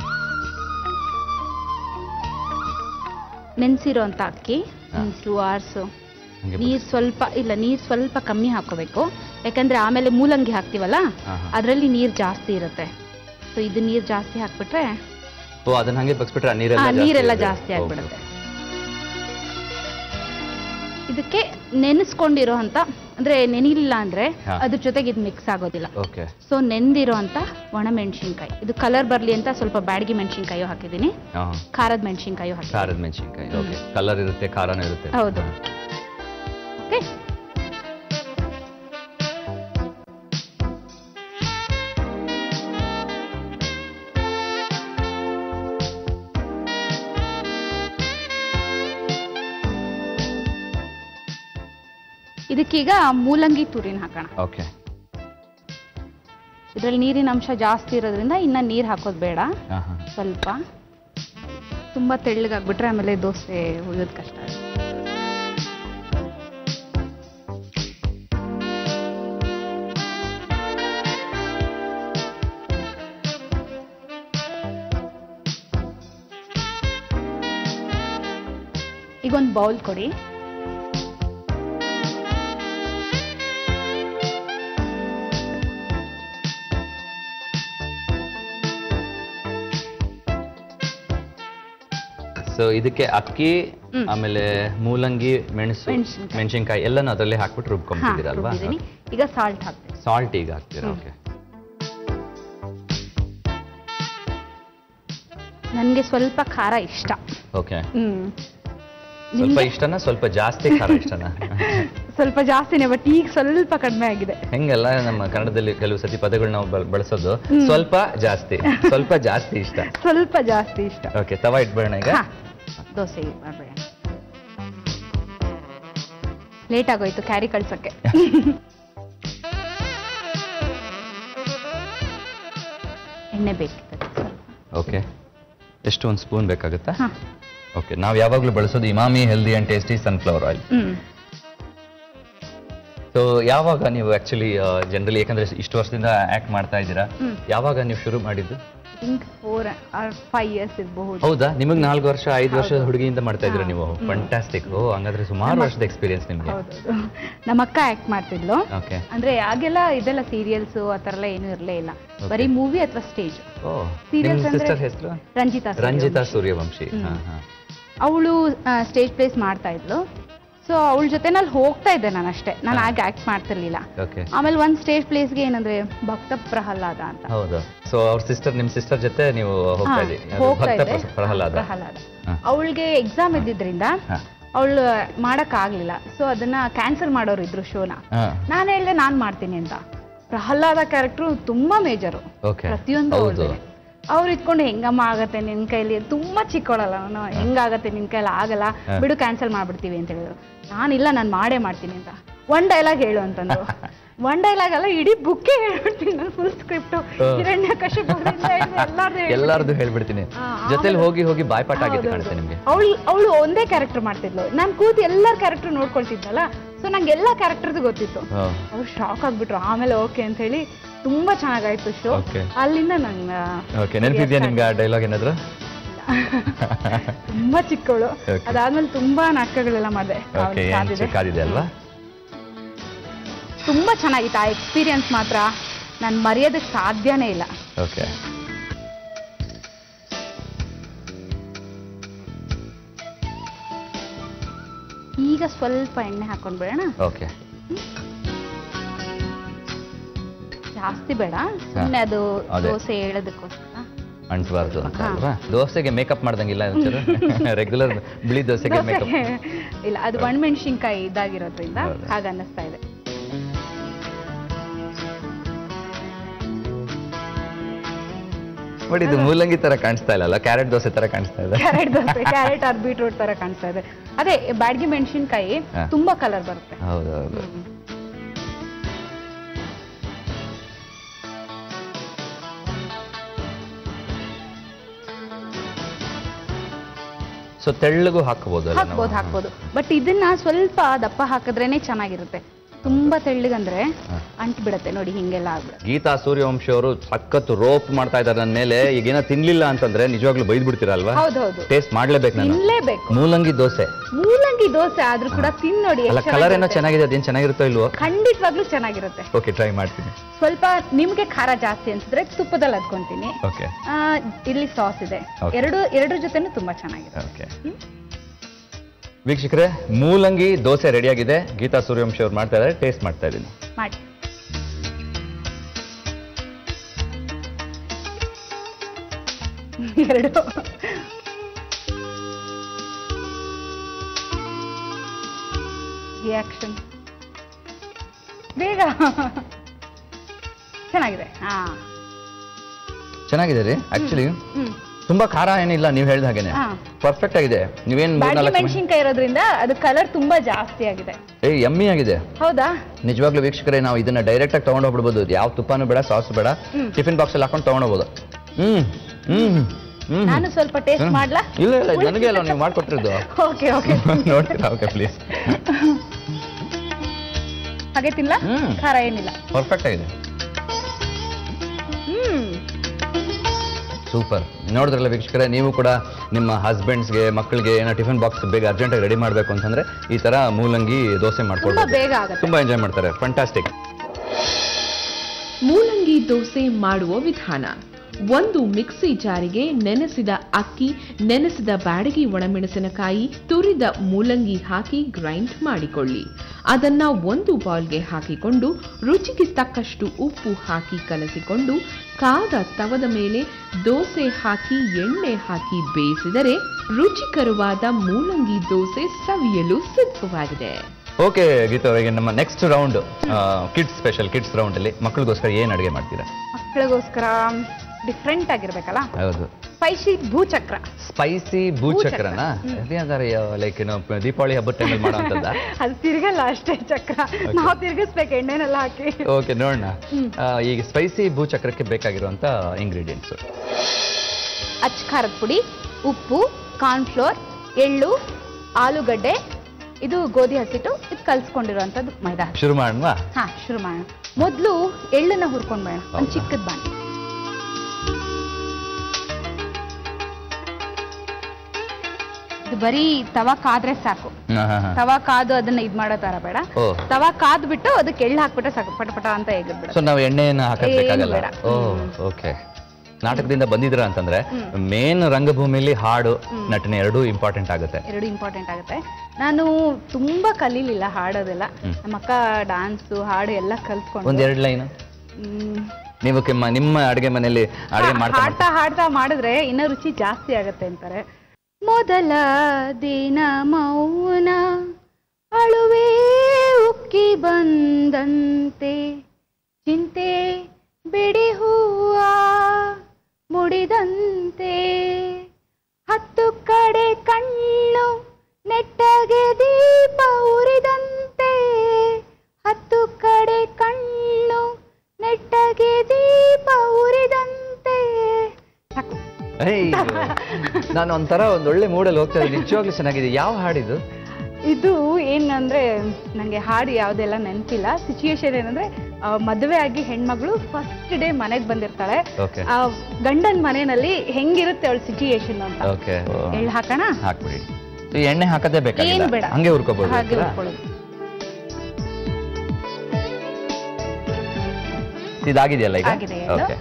ನೆನ್ಸಿರೋಂತ ಅಕ್ಕಿ ಟೂ ಅವರ್ಸ್. ನೀರ್ ಸ್ವಲ್ಪ ಇಲ್ಲ, ನೀರ್ ಸ್ವಲ್ಪ ಕಮ್ಮಿ ಹಾಕೋಬೇಕು, ಯಾಕಂದ್ರೆ ಆಮೇಲೆ ಮೂಲಂಗಿ ಹಾಕ್ತಿವಲ್ಲ ಅದ್ರಲ್ಲಿ ನೀರ್ ಜಾಸ್ತಿ ಇರುತ್ತೆ. ಸೊ ಇದು ನೀರ್ ಜಾಸ್ತಿ ಹಾಕ್ಬಿಟ್ರೆ ಅದನ್ನ ಹಂಗೆ ಬಗ್ಸ್ಬಿಟ್ರೆ ನೀರೆಲ್ಲ ಜಾಸ್ತಿ ಆಗ್ಬಿಡುತ್ತೆ. ಇದಕ್ಕೆ ನೆನೆಸ್ಕೊಂಡಿರೋ ಅಂತ ಅಂದ್ರೆ ನೆನಿಲ್ಲ ಅಂದ್ರೆ ಅದ್ರ ಜೊತೆಗೆ ಇದು ಮಿಕ್ಸ್ ಆಗೋದಿಲ್ಲ. ಸೊ ನೆಂದಿರೋ ಅಂತ ಒಣ ಮೆಣಸಿನ್ಕಾಯಿ, ಇದು ಕಲರ್ ಬರ್ಲಿ ಅಂತ ಸ್ವಲ್ಪ ಬ್ಯಾಡಗಿ ಮೆಣಸಿನ್ಕಾಯಿ ಹಾಕಿದೀನಿ, ಖಾರದ ಮೆಣಸಿನ್ಕಾಯಿ ಹಾಕಿ. ಖಾರದ ಮೆಣಸಿನ್ಕಾಯಿ ಕಲರ್ ಇರುತ್ತೆ, ಖಾರನೂ ಇರುತ್ತೆ. ಹೌದು. ಓಕೆ, ಇದಕ್ಕೀಗ ಮೂಲಂಗಿ ತುರಿನ ಹಾಕೋಣ. ಓಕೆ, ಇದರಲ್ಲಿ ನೀರಿನ ಅಂಶ ಜಾಸ್ತಿ ಇರೋದ್ರಿಂದ ಇನ್ನ ನೀರ್ ಹಾಕೋದು ಬೇಡ. ಸ್ವಲ್ಪ ತುಂಬಾ ತೆಳ್ಳಗಾಗ್ಬಿಟ್ರೆ ಆಮೇಲೆ ದೋಸೆ ಉಳಿಯೋದು ಕಷ್ಟ ಆಗುತ್ತೆ. ಈಗ ಒಂದು ಬೌಲ್ ಕೊಡಿ. ಸೊ ಇದಕ್ಕೆ ಅಕ್ಕಿ ಆಮೇಲೆ ಮೂಲಂಗಿ, ಮೆಣಸು, ಮೆಣಸಿನಕಾಯಿ ಎಲ್ಲನೂ ಅದರಲ್ಲಿ ಹಾಕ್ಬಿಟ್ಟು ರುಬ್ಕೊಂಡ್ಬಿಟ್ಟಿದ್ದೀರಲ್ವಾ? ಈಗ ಸಾಲ್ಟ್ ಹಾಕ್ತೀವಿ. ಸಾಲ್ಟ್ ಈಗ ಹಾಕ್ತೀರಾ? ಓಕೆ. ನನಗೆ ಸ್ವಲ್ಪ ಖಾರ ಇಷ್ಟ. ಓಕೆ, ಸ್ವಲ್ಪ ಇಷ್ಟನಾ? ಸ್ವಲ್ಪ ಜಾಸ್ತಿ ಖಾರ ಇಷ್ಟನಾ? ಸ್ವಲ್ಪ ಜಾಸ್ತಿನೇ, ಬಟ್ ಈಗ ಸ್ವಲ್ಪ ಕಡಿಮೆ ಆಗಿದೆ. ಹೆಂಗೆಲ್ಲ ನಮ್ಮ ಕನ್ನಡದಲ್ಲಿ ಕೆಲವು ಸತಿ ಪದಗಳು ನಾವು ಬಳಸೋದು ಸ್ವಲ್ಪ ಜಾಸ್ತಿ, ಸ್ವಲ್ಪ ಜಾಸ್ತಿ ಇಷ್ಟ, ಸ್ವಲ್ಪ ಜಾಸ್ತಿ ಇಷ್ಟ. ಓಕೆ, ತವಾ ಇಟ್ಬೇಡ ಈಗ. ದೋಸೆ ಮಾಡ್ಬೇಡ, ಲೇಟ್ ಆಗೋಯ್ತು ಕ್ಯಾರಿ ಕಳ್ಸಕ್ಕೆ. ಎಣ್ಣೆ ಬೇಕಿತ್ತು. ಓಕೆ, ಎಷ್ಟು ಒಂದು ಸ್ಪೂನ್ ಬೇಕಾಗುತ್ತಾ? ಓಕೆ, ನಾವು ಯಾವಾಗಲೂ ಬಳಸೋದು Emami healthy and tasty sunflower oil. So ಯಾವಾಗ ನೀವು ಆಕ್ಚುಲಿ ಜನರಲಿ, ಯಾಕಂದ್ರೆ ಇಷ್ಟು ವರ್ಷದಿಂದ ಆಕ್ಟ್ ಮಾಡ್ತಾ ಇದ್ದೀರಾ, ಯಾವಾಗ ನೀವು ಶುರು ಮಾಡಿದ್ದು? ಫೋರ್ ಆರ್ ಫೈವ್ ಇಯರ್ಸ್ ಇರಬಹುದು. ಹೌದಾ? ನಿಮಗೆ ನಾಲ್ಕು ವರ್ಷ ಐದು ವರ್ಷದ ಹುಡುಗಿಯಿಂದ ಮಾಡ್ತಾ ಇದ್ದೀರಾ ನೀವು? ಫ್ಯಾಂಟಾಸ್ಟಿಕ್. ಓ, ಹಂಗಾದ್ರೆ ಸುಮಾರು ವರ್ಷದ ಎಕ್ಸ್ಪೀರಿಯನ್ಸ್ ನಿಮಗೆ. ನಮ್ಮ ಅಕ್ಕ ಆಕ್ಟ್ ಮಾಡ್ತಿದ್ಲು. ಅಂದ್ರೆ ಆಗೆಲ್ಲ ಇದೆಲ್ಲ ಸೀರಿಯಲ್ಸ್ ಆ ತರ ಎಲ್ಲ ಏನೂ ಇರಲೇ ಇಲ್ಲ, ಬರೀ ಮೂವಿ ಅಥವಾ ಸ್ಟೇಜ್. ಸಿಸ್ಟರ್ ಹೆಸರು ರಂಜಿತಾ ರಂಜಿತಾ ಸೂರ್ಯವಂಶಿ. ಅವಳು ಸ್ಟೇಜ್ ಪ್ಲೇಸ್ ಮಾಡ್ತಾ ಇದ್ಲು. ಸೊ ಅವಳ ಜೊತೆ ನಲ್ಲಿ ಹೋಗ್ತಾ ಇದ್ದೆ ನಾನು ಅಷ್ಟೇ, ನಾನು ಆಗ ಆಕ್ಟ್ ಮಾಡ್ತಿರ್ಲಿಲ್ಲ. ಆಮೇಲೆ ಒಂದ್ ಸ್ಟೇಜ್ ಪ್ಲೇಸ್ಗೆ ಏನಂದ್ರೆ ಭಕ್ತ ಪ್ರಹ್ಲಾದ ಅಂತ. ಹೌದು. ಸೊ ಅವ್ರ ಸಿಸ್ಟರ್, ನಿಮ್ ಸಿಸ್ಟರ್ ಜೊತೆ ನೀವು ಹೋಗ್ತಾ ಇದ್ರಿ? ಪ್ರಹ್ಲಾದ. ಪ್ರಹ್ಲಾದ ಅವಳಿಗೆ ಎಕ್ಸಾಮ್ ಇದ್ದಿದ್ರಿಂದ ಅವಳು ಮಾಡಕ್ ಆಗ್ಲಿಲ್ಲ. ಸೊ ಅದನ್ನ ಕ್ಯಾನ್ಸಲ್ ಮಾಡೋರು ಇದ್ರು ಶೋನ. ನಾನು ಹೇಳ್ದೆ ನಾನ್ ಮಾಡ್ತೀನಿ ಅಂತ. ಪ್ರಹ್ಲಾದ ಕ್ಯಾರೆಕ್ಟರ್ ತುಂಬಾ ಮೇಜರು, ಪ್ರತಿಯೊಂದು ಅವ್ರು ಇಟ್ಕೊಂಡು ಹೆಂಗಮ್ಮ ಆಗತ್ತೆ ನಿನ್ ಕೈಲಿ, ತುಂಬಾ ಚಿಕ್ಕವಳಲ್ಲ ನಾನು, ಹೆಂಗಾಗತ್ತೆ ನಿನ್ ಕೈಲಿ, ಆಗಲ್ಲ ಬಿಡು ಕ್ಯಾನ್ಸಲ್ ಮಾಡ್ಬಿಡ್ತೀವಿ ಅಂತ ಹೇಳಿದ್ರು. ನಾನಿಲ್ಲ, ನಾನು ಮಾಡೇ ಮಾಡ್ತೀನಿ ಅಂತ. ಒನ್ ಡೈಲಾಗ್ ಹೇಳು ಅಂತಂದ್ರು. ಒನ್ ಡೈಲಾಗ್ ಅಲ್ಲ, ಇಡೀ ಬುಕ್ಕೇ ಹೇಳ್ಬಿಡ್ತೀನಿ ನಾನು, ಫುಲ್ ಸ್ಕ್ರಿಪ್ಟ್ ಹಿರಣ್ಯಕಶಿಪು ಎಲ್ಲಾರ್ದು ಹೇಳ್ಬಿಡ್ತೀನಿ. ಜೊತೆಲಿ ಹೋಗಿ ಹೋಗಿ ಬಾಯ್ಪಾಠ ಆಗಿತ್ತು ಕಾಣುತ್ತೆ ನಿಮ್ಗೆ. ಅವಳು ಅವಳು ಒಂದೇ ಕ್ಯಾರೆಕ್ಟರ್ ಮಾಡ್ತಿದ್ಲು, ನಾನು ಕೂತು ಎಲ್ಲರ ಕ್ಯಾರೆಕ್ಟರ್ ನೋಡ್ಕೊಳ್ತಿದ್ನಲ್ಲ. ಸೊ ನಂಗೆ ಎಲ್ಲಾ ಕ್ಯಾರೆಕ್ಟರ್ದು ಗೊತ್ತಿತ್ತು. ಅವ್ರು ಶಾಕ್ ಆಗ್ಬಿಟ್ರು. ಆಮೇಲೆ ಓಕೆ ಅಂತ ಹೇಳಿ ತುಂಬಾ ಚೆನ್ನಾಗಾಯ್ತು ಶೋ. ಅಲ್ಲಿಂದ ನಂಗೆ ನೆನಪಿದ್ಯಾ ನಿಮ್ಗೆ ಆ ಡೈಲಾಗ್ ಏನಾದ್ರು? ತುಂಬಾ ಚಿಕ್ಕವಳು. ಅದಾದ್ಮೇಲೆ ತುಂಬಾ ನಾಟಕಗಳೆಲ್ಲ ಮಾಡಿದೆ. ಅಲ್ವಾ? ತುಂಬಾ ಚೆನ್ನಾಗಿತ್ತು ಆ ಎಕ್ಸ್ಪೀರಿಯನ್ಸ್ ಮಾತ್ರ, ನಾನು ಮರೆಯೋದಕ್ಕೆ ಸಾಧ್ಯನೇ ಇಲ್ಲ. ಓಕೆ, ಈಗ ಸ್ವಲ್ಪ ಎಣ್ಣೆ ಹಾಕೊಂಡ್ಬಿಡೋಣ. ಓಕೆ. ಜಾಸ್ತಿ ಬೇಡ, ಸುಮ್ಮನೆ ಅದು ದೋಸೆ ಹೇಳೋದಕ್ಕೋಸ್ಕರ. ಅಂಟಬಾರ್ದು ಅಂತ ಅಲ್ವಾ? ದೋಸೆಗೆ ಮೇಕಪ್ ಮಾಡ್ದಂಗಿಲ್ಲ ರೆಗ್ಯುಲರ್ ಬಿಳಿ ದೋಸೆಗೆ ಮೇಕಪ್ ಇಲ್ಲ, ಅದು ಒಣಮೆಣಸಿನ್ಕಾಯಿ ಇದಾಗಿರೋದ್ರಿಂದ ಹಾಗ ಅನ್ನಿಸ್ತಾ ಇದೆ. ಬಟ್ ಇದು ಮೂಲಂಗಿ ತರ ಕಾಣಿಸ್ತಾ ಇಲ್ಲ, ಕ್ಯಾರೆಟ್ ದೋಸೆ ತರ ಕಾಣಿಸ್ತಾ ಇದೆ. Carrot dosa, carrot or beetroot ತರ ಕಾಣಿಸ್ತಾ ಇದೆ. ಅದೇ ಬ್ಯಾಡಗಿ ಮೆಣಸಿನ್ಕಾಯಿ ತುಂಬಾ ಕಲರ್ ಬರುತ್ತೆ. ಹೌದು ಹೌದು. ಸೊ ತೆಳ್ಳಗೂ ಹಾಕಬಹುದು ಹಾಕ್ಬೋದು ಹಾಕ್ಬೋದು ಬಟ್ ಇದನ್ನ ಸ್ವಲ್ಪ ದಪ್ಪ ಹಾಕಿದ್ರೇನೆ ಚೆನ್ನಾಗಿರುತ್ತೆ. ತುಂಬಾ ತೆಳ್ಳಗಂದ್ರೆ ಅಂಟ್ ಬಿಡತ್ತೆ ನೋಡಿ, ಹಿಂಗೆಲ್ಲ ಆಗ್ಬಿಡುತ್ತೆ. ಗೀತಾ ಸೂರ್ಯವಂಶಿ ಅವರು ಸಖತ್ತು ರೋಪ್ ಮಾಡ್ತಾ ಇದ್ದಾರೆ ನನ್ನ ಮೇಲೆ. ಈಗೇನೋ ತಿನ್ಲಿಲ್ಲ ಅಂತಂದ್ರೆ ನಿಜವಾಗ್ಲೂ ಬೈದ್ ಬಿಡ್ತೀರಲ್ವಾ? ಹೌದೌದು, ಟೇಸ್ಟ್ ಮಾಡ್ಲೇಬೇಕು ನಾನು. ತಿನ್ಲೇಬೇಕು. ಮೂಲಂಗಿ ದೋಸೆ ಮೂಲಂಗಿ ದೋಸೆ ಆದ್ರೂ ಕೂಡ ತಿನ್ ನೋಡಿ. ಅಲ್ಲ, ಕಲರ್ ಏನೋ ಚೆನ್ನಾಗಿದೆ, ಅದೇನ್ ಚೆನ್ನಾಗಿರುತ್ತೋ ಇಲ್ವೋ? ಖಂಡಿತವಾಗ್ಲೂ ಚೆನ್ನಾಗಿರುತ್ತೆ. ಓಕೆ, ಟ್ರೈ ಮಾಡ್ತೀನಿ. ಸ್ವಲ್ಪ ನಿಮ್ಗೆ ಖಾರ ಜಾಸ್ತಿ ಅನ್ಸಿದ್ರೆ ತುಪ್ಪದಲ್ಲಿ ಅದ್ಕೊಂತೀನಿ. ಓಕೆ. ಇಲ್ಲಿ ಸಾಸ್ ಇದೆ, ಎರಡು ಎರಡರ ಜೊತೆನೂ ತುಂಬಾ ಚೆನ್ನಾಗಿದೆ. ಓಕೆ ವೀಕ್ಷಕರೇ, ಮೂಲಂಗಿ ದೋಸೆ ರೆಡಿಯಾಗಿದೆ. ಗೀತಾ ಸೂರ್ಯವಂಶಿ ಅವ್ರು ಮಾಡ್ತಾ ಇದ್ದಾರೆ, ಟೇಸ್ಟ್ ಮಾಡ್ತಾ ಇದ್ದೀನಿ. ಮಾಡಿ. ಎರಡು ರಿಯಾಕ್ಷನ್ ಬೇಗ. ಚೆನ್ನಾಗಿದೆ. ಹಾ, ಚೆನ್ನಾಗಿದೆ ರೀ. ಆಕ್ಚುಲಿ ತುಂಬಾ ಖಾರ ಏನಿಲ್ಲ, ನೀವು ಹೇಳಿದ ಹಾಗೇನೆ ಪರ್ಫೆಕ್ಟ್ ಆಗಿದೆ. ನೀವೇನ್ ಮೆಣಸಿನ್ಕಾಯಿ ಇರೋದ್ರಿಂದ ಅದು ಕಲರ್ ತುಂಬಾ ಜಾಸ್ತಿ ಆಗಿದೆ. ಏ ಯಮ್ಮಿ ಆಗಿದೆ. ಹೌದಾ? ನಿಜವಾಗ್ಲೂ ವೀಕ್ಷಕರೇ, ನಾವು ಇದನ್ನ ಡೈರೆಕ್ಟ್ ಆಗಿ ತಗೊಂಡು ಹೋಗ್ಬಿಡ್ಬೋದು. ಯಾವ ತುಪ್ಪನೂ ಬೇಡ, ಸಾಸ್ ಬೇಡ, ಟಿಫಿನ್ ಬಾಕ್ಸ್ ಅಲ್ಲಿ ಹಾಕೊಂಡು ತಗೊಂಡೋಗ್ಬೋದು. ಹ್ಮ್ ಹ್ಮ್ ಹ್ಮ್ ನಾನು ಸ್ವಲ್ಪ ಟೇಸ್ಟ್ ಮಾಡ್ಲಾ? ಇಲ್ಲ ಇಲ್ಲ, ನನಗೆ ಅಲ್ಲ ನೀವು ಮಾಡ್ಕೊಟ್ಟಿರೋದು. ಓಕೆ ಓಕೆ ನೋಡ್ತೀರಾ? Okay please. ಹಾಗೆ ತಿನ್ಲ? ಖಾರ ಏನಿಲ್ಲ, ಪರ್ಫೆಕ್ಟ್ ಆಗಿದೆ. ಹ್ಮ್ ಸೂಪರ್. ನೋಡಿದ್ರಲ್ಲ ವೀಕ್ಷಕರೇ, ನೀವು ಕೂಡ ನಿಮ್ಮ ಹಸ್ಬೆಂಡ್ಸ್ಗೆ, ಮಕ್ಕಳಿಗೆ ಏನೋ ಟಿಫಿನ್ ಬಾಕ್ಸ್ ಬೇಗ ಅರ್ಜೆಂಟಾಗಿ ರೆಡಿ ಮಾಡಬೇಕು ಅಂತಂದ್ರೆ ಈ ತರ ಮೂಲಂಗಿ ದೋಸೆ ಮಾಡ್ಕೊಳ್ಬೋದು. ಬೇಗ ಆಗುತ್ತೆ, ತುಂಬಾ ಎಂಜಾಯ್ ಮಾಡ್ತಾರೆ. ಫ್ಯಾಂಟಾಸ್ಟಿಕ್. ಮೂಲಂಗಿ ದೋಸೆ ಮಾಡುವ ವಿಧಾನ: ಒಂದು ಮಿಕ್ಸಿ ಜಾರಿಗೆ ನೆನೆಸಿದ ಅಕ್ಕಿ, ನೆನೆಸಿದ ಬ್ಯಾಡಗಿ ಒಣಮೆಣಸಿನಕಾಯಿ, ತುರಿದ ಮೂಲಂಗಿ ಹಾಕಿ ಗ್ರೈಂಡ್ ಮಾಡಿಕೊಳ್ಳಿ. ಅದನ್ನ ಒಂದು ಬೌಲ್ಗೆ ಹಾಕಿಕೊಂಡು ರುಚಿಗೆ ತಕ್ಕಷ್ಟು ಉಪ್ಪು ಹಾಕಿ ಕಲಸಿಕೊಂಡು ಕಾದ ತವದ ಮೇಲೆ ದೋಸೆ ಹಾಕಿ ಎಣ್ಣೆ ಹಾಕಿ ಬೇಯಿಸಿದರೆ ರುಚಿಕರವಾದ ಮೂಲಂಗಿ ದೋಸೆ ಸವಿಯಲು ಸಿದ್ಧವಾಗಿದೆ. ಓಕೆ ಗೀತಾ ಅವರಿಗೆ, ನಮ್ಮ next round kids special kids round ಅಲ್ಲಿ ಮಕ್ಕಳಿಗೋಸ್ಕರ ಏನ್ ಅಡುಗೆ ಮಾಡ್ತೀರಾ? ಮಕ್ಕಳಿಗೋಸ್ಕರ ಡಿಫ್ರೆಂಟ್ ಆಗಿರ್ಬೇಕಲ್ಲ? ಹೌದು, ಸ್ಪೈಸಿ ಭೂಚಕ್ರ. ಸ್ಪೈಸಿ ಭೂಚಕ್ರನ ಲೈಕ್ ಏನೋ ದೀಪಾವಳಿ ಹಬ್ಬದ ಟೈಮಲ್ಲಿ ಮಾಡೋಂಥದ್ದ? ಅದು ತಿರ್ಗಲ್ಲ ಅಷ್ಟೇ ಚಕ್ರ, ನಾವು ತಿರ್ಗಿಸ್ಬೇಕು ಎಣ್ಣೆನೆಲ್ಲ ಹಾಕಿ. ಓಕೆ, ನೋಡೋಣ. ಈಗ ಸ್ಪೈಸಿ ಭೂಚಕ್ರಕ್ಕೆ ಬೇಕಾಗಿರುವಂತ ಇಂಗ್ರೀಡಿಯೆಂಟ್ಸ್: ಅಚ್ಚ ಖಾರದ ಪುಡಿ, ಉಪ್ಪು, ಕಾರ್ನ್ಫ್ಲೋರ್, ಎಳ್ಳು, ಆಲೂಗಡ್ಡೆ, ಇದು ಗೋಧಿ ಹಸಿಟ್ಟು, ಇದು ಕಲ್ಸ್ಕೊಂಡಿರುವಂತದ್ದು ಮೈದಾ. ಶುರು ಮಾಡೋಣ? ಹಾ, ಶುರು ಮಾಡೋಣ. ಮೊದಲು ಎಳ್ಳನ್ನ ಹುರ್ಕೊಂಡ್ಬೇಡ, ಒಂದು ಚಿಕ್ಕದ ಬಾಣಿ. ಇದು ಬರೀ ತವಾ ಕಾದ್ರೆ ಸಾಕು. ತವಾ ಕಾದು ಅದನ್ನ ಇದ್ ಮಾಡೋ ತರ ಬೇಡ. ತವಾ ಕಾದ್ ಬಿಟ್ಟು ಅದಕ್ಕೆ ಎಳ್ಳು ಹಾಕ್ಬಿಟ್ರೆ ಸಾಕು, ಪಟ ಪಟ ಅಂತ ಹೇಗಿರ್ಬೇಡ. ಸೊ ನಾವು ಎಣ್ಣೆಯನ್ನ ಹಾಕಬೇಕಾಗಲ್ಲ? ಓಕೆ. ನಾಟಕದಿಂದ ಬಂದಿದ್ರ ಅಂತಂದ್ರೆ ಮೇನ್ ರಂಗಭೂಮಿಲಿ ಹಾಡು ನಟನೆ ಎರಡೂ ಇಂಪಾರ್ಟೆಂಟ್ ಆಗುತ್ತೆ. ಎರಡು ಇಂಪಾರ್ಟೆಂಟ್ ಆಗುತ್ತೆ. ನಾನು ತುಂಬಾ ಕಲೀಲಿಲ್ಲ ಹಾಡೋದೆಲ್ಲ. ನಮ್ಮ ಅಕ್ಕ ಡಾನ್ಸ್ ಹಾಡು ಎಲ್ಲ ಕಲ್ತ್ಕೊಂಡು. ಒಂದ್ ಎರಡು ಲೈನ್ ನೀವು ನಿಮ್ಮ ಅಡುಗೆ ಮನೆಯಲ್ಲಿ ಅಡುಗೆ ಮಾಡ್ತಾ ಹಾಡ್ತಾ ಹಾಡ್ತಾ ಮಾಡಿದ್ರೆ ಇನ್ನ ರುಚಿ ಜಾಸ್ತಿ ಆಗತ್ತೆ ಅಂತಾರೆ. ಮೊದಲ ದಿನ ಮೌನ ಅಳುವೆ ಉಕ್ಕಿ ಬಂದಂತೆ, ಚಿಂತೆ ಬಿಡಿ ಹೂವ ಮುಡಿದಂತೆ, ಹತ್ತು ಕಡೆ ಕಣ್ಣು ನೆಟ್ಟಗೆ ದೀಪ ಉರಿದಂತೆ, ಹತ್ತು ಕಡೆ ಕಣ್ಣು ನೆಟ್ಟಗೆ ದೀಪ ಉರಿದಂತೆ. ನಾನು ಒಂಥರ ಒಂದೊಳ್ಳೆ ಮೂಡಲ್ಲಿ ಹೋಗ್ತಾ ಇದ್ದೀನಿ. ನಿಜವಾಗ್ಲೂ ಚೆನ್ನಾಗಿದೆ. ಯಾವ ಹಾಡಿದು ಇದು? ಏನಂದ್ರೆ ನಂಗೆ ಹಾಡು ಯಾವುದೆಲ್ಲ ನೆನಪಿಲ್ಲ. ಸಿಚುಯೇಷನ್ ಏನಂದ್ರೆ ಮದುವೆ ಆಗಿ ಹೆಣ್ಮಗಳು ಫಸ್ಟ್ ಡೇ ಮನೆಗೆ ಬಂದಿರ್ತಾಳೆ. ಗಂಡನ ಮನೆಯಲ್ಲಿ ಹೆಂಗಿರುತ್ತೆ ಅವಳ ಸಿಚುಯೇಷನ್ ಅಂತ. ಎಳ್ಳು ಹಾಕೋಣ? ಹಾಕ್ಬಿಡಿ. ಎಣ್ಣೆ ಹಾಕದೇ ಬೇಕಾಗಿಲ್ಲ, ಬೇಡ, ಹಂಗೆ ಹುರ್ಕೋಬಹುದು. ಹಾಗೆ ಹುರ್ಕೊಳ್ಳೋದು. ಇದಾಗಿದೆಯಲ್ಲ ಈಗ? ಆಗಿದೆ.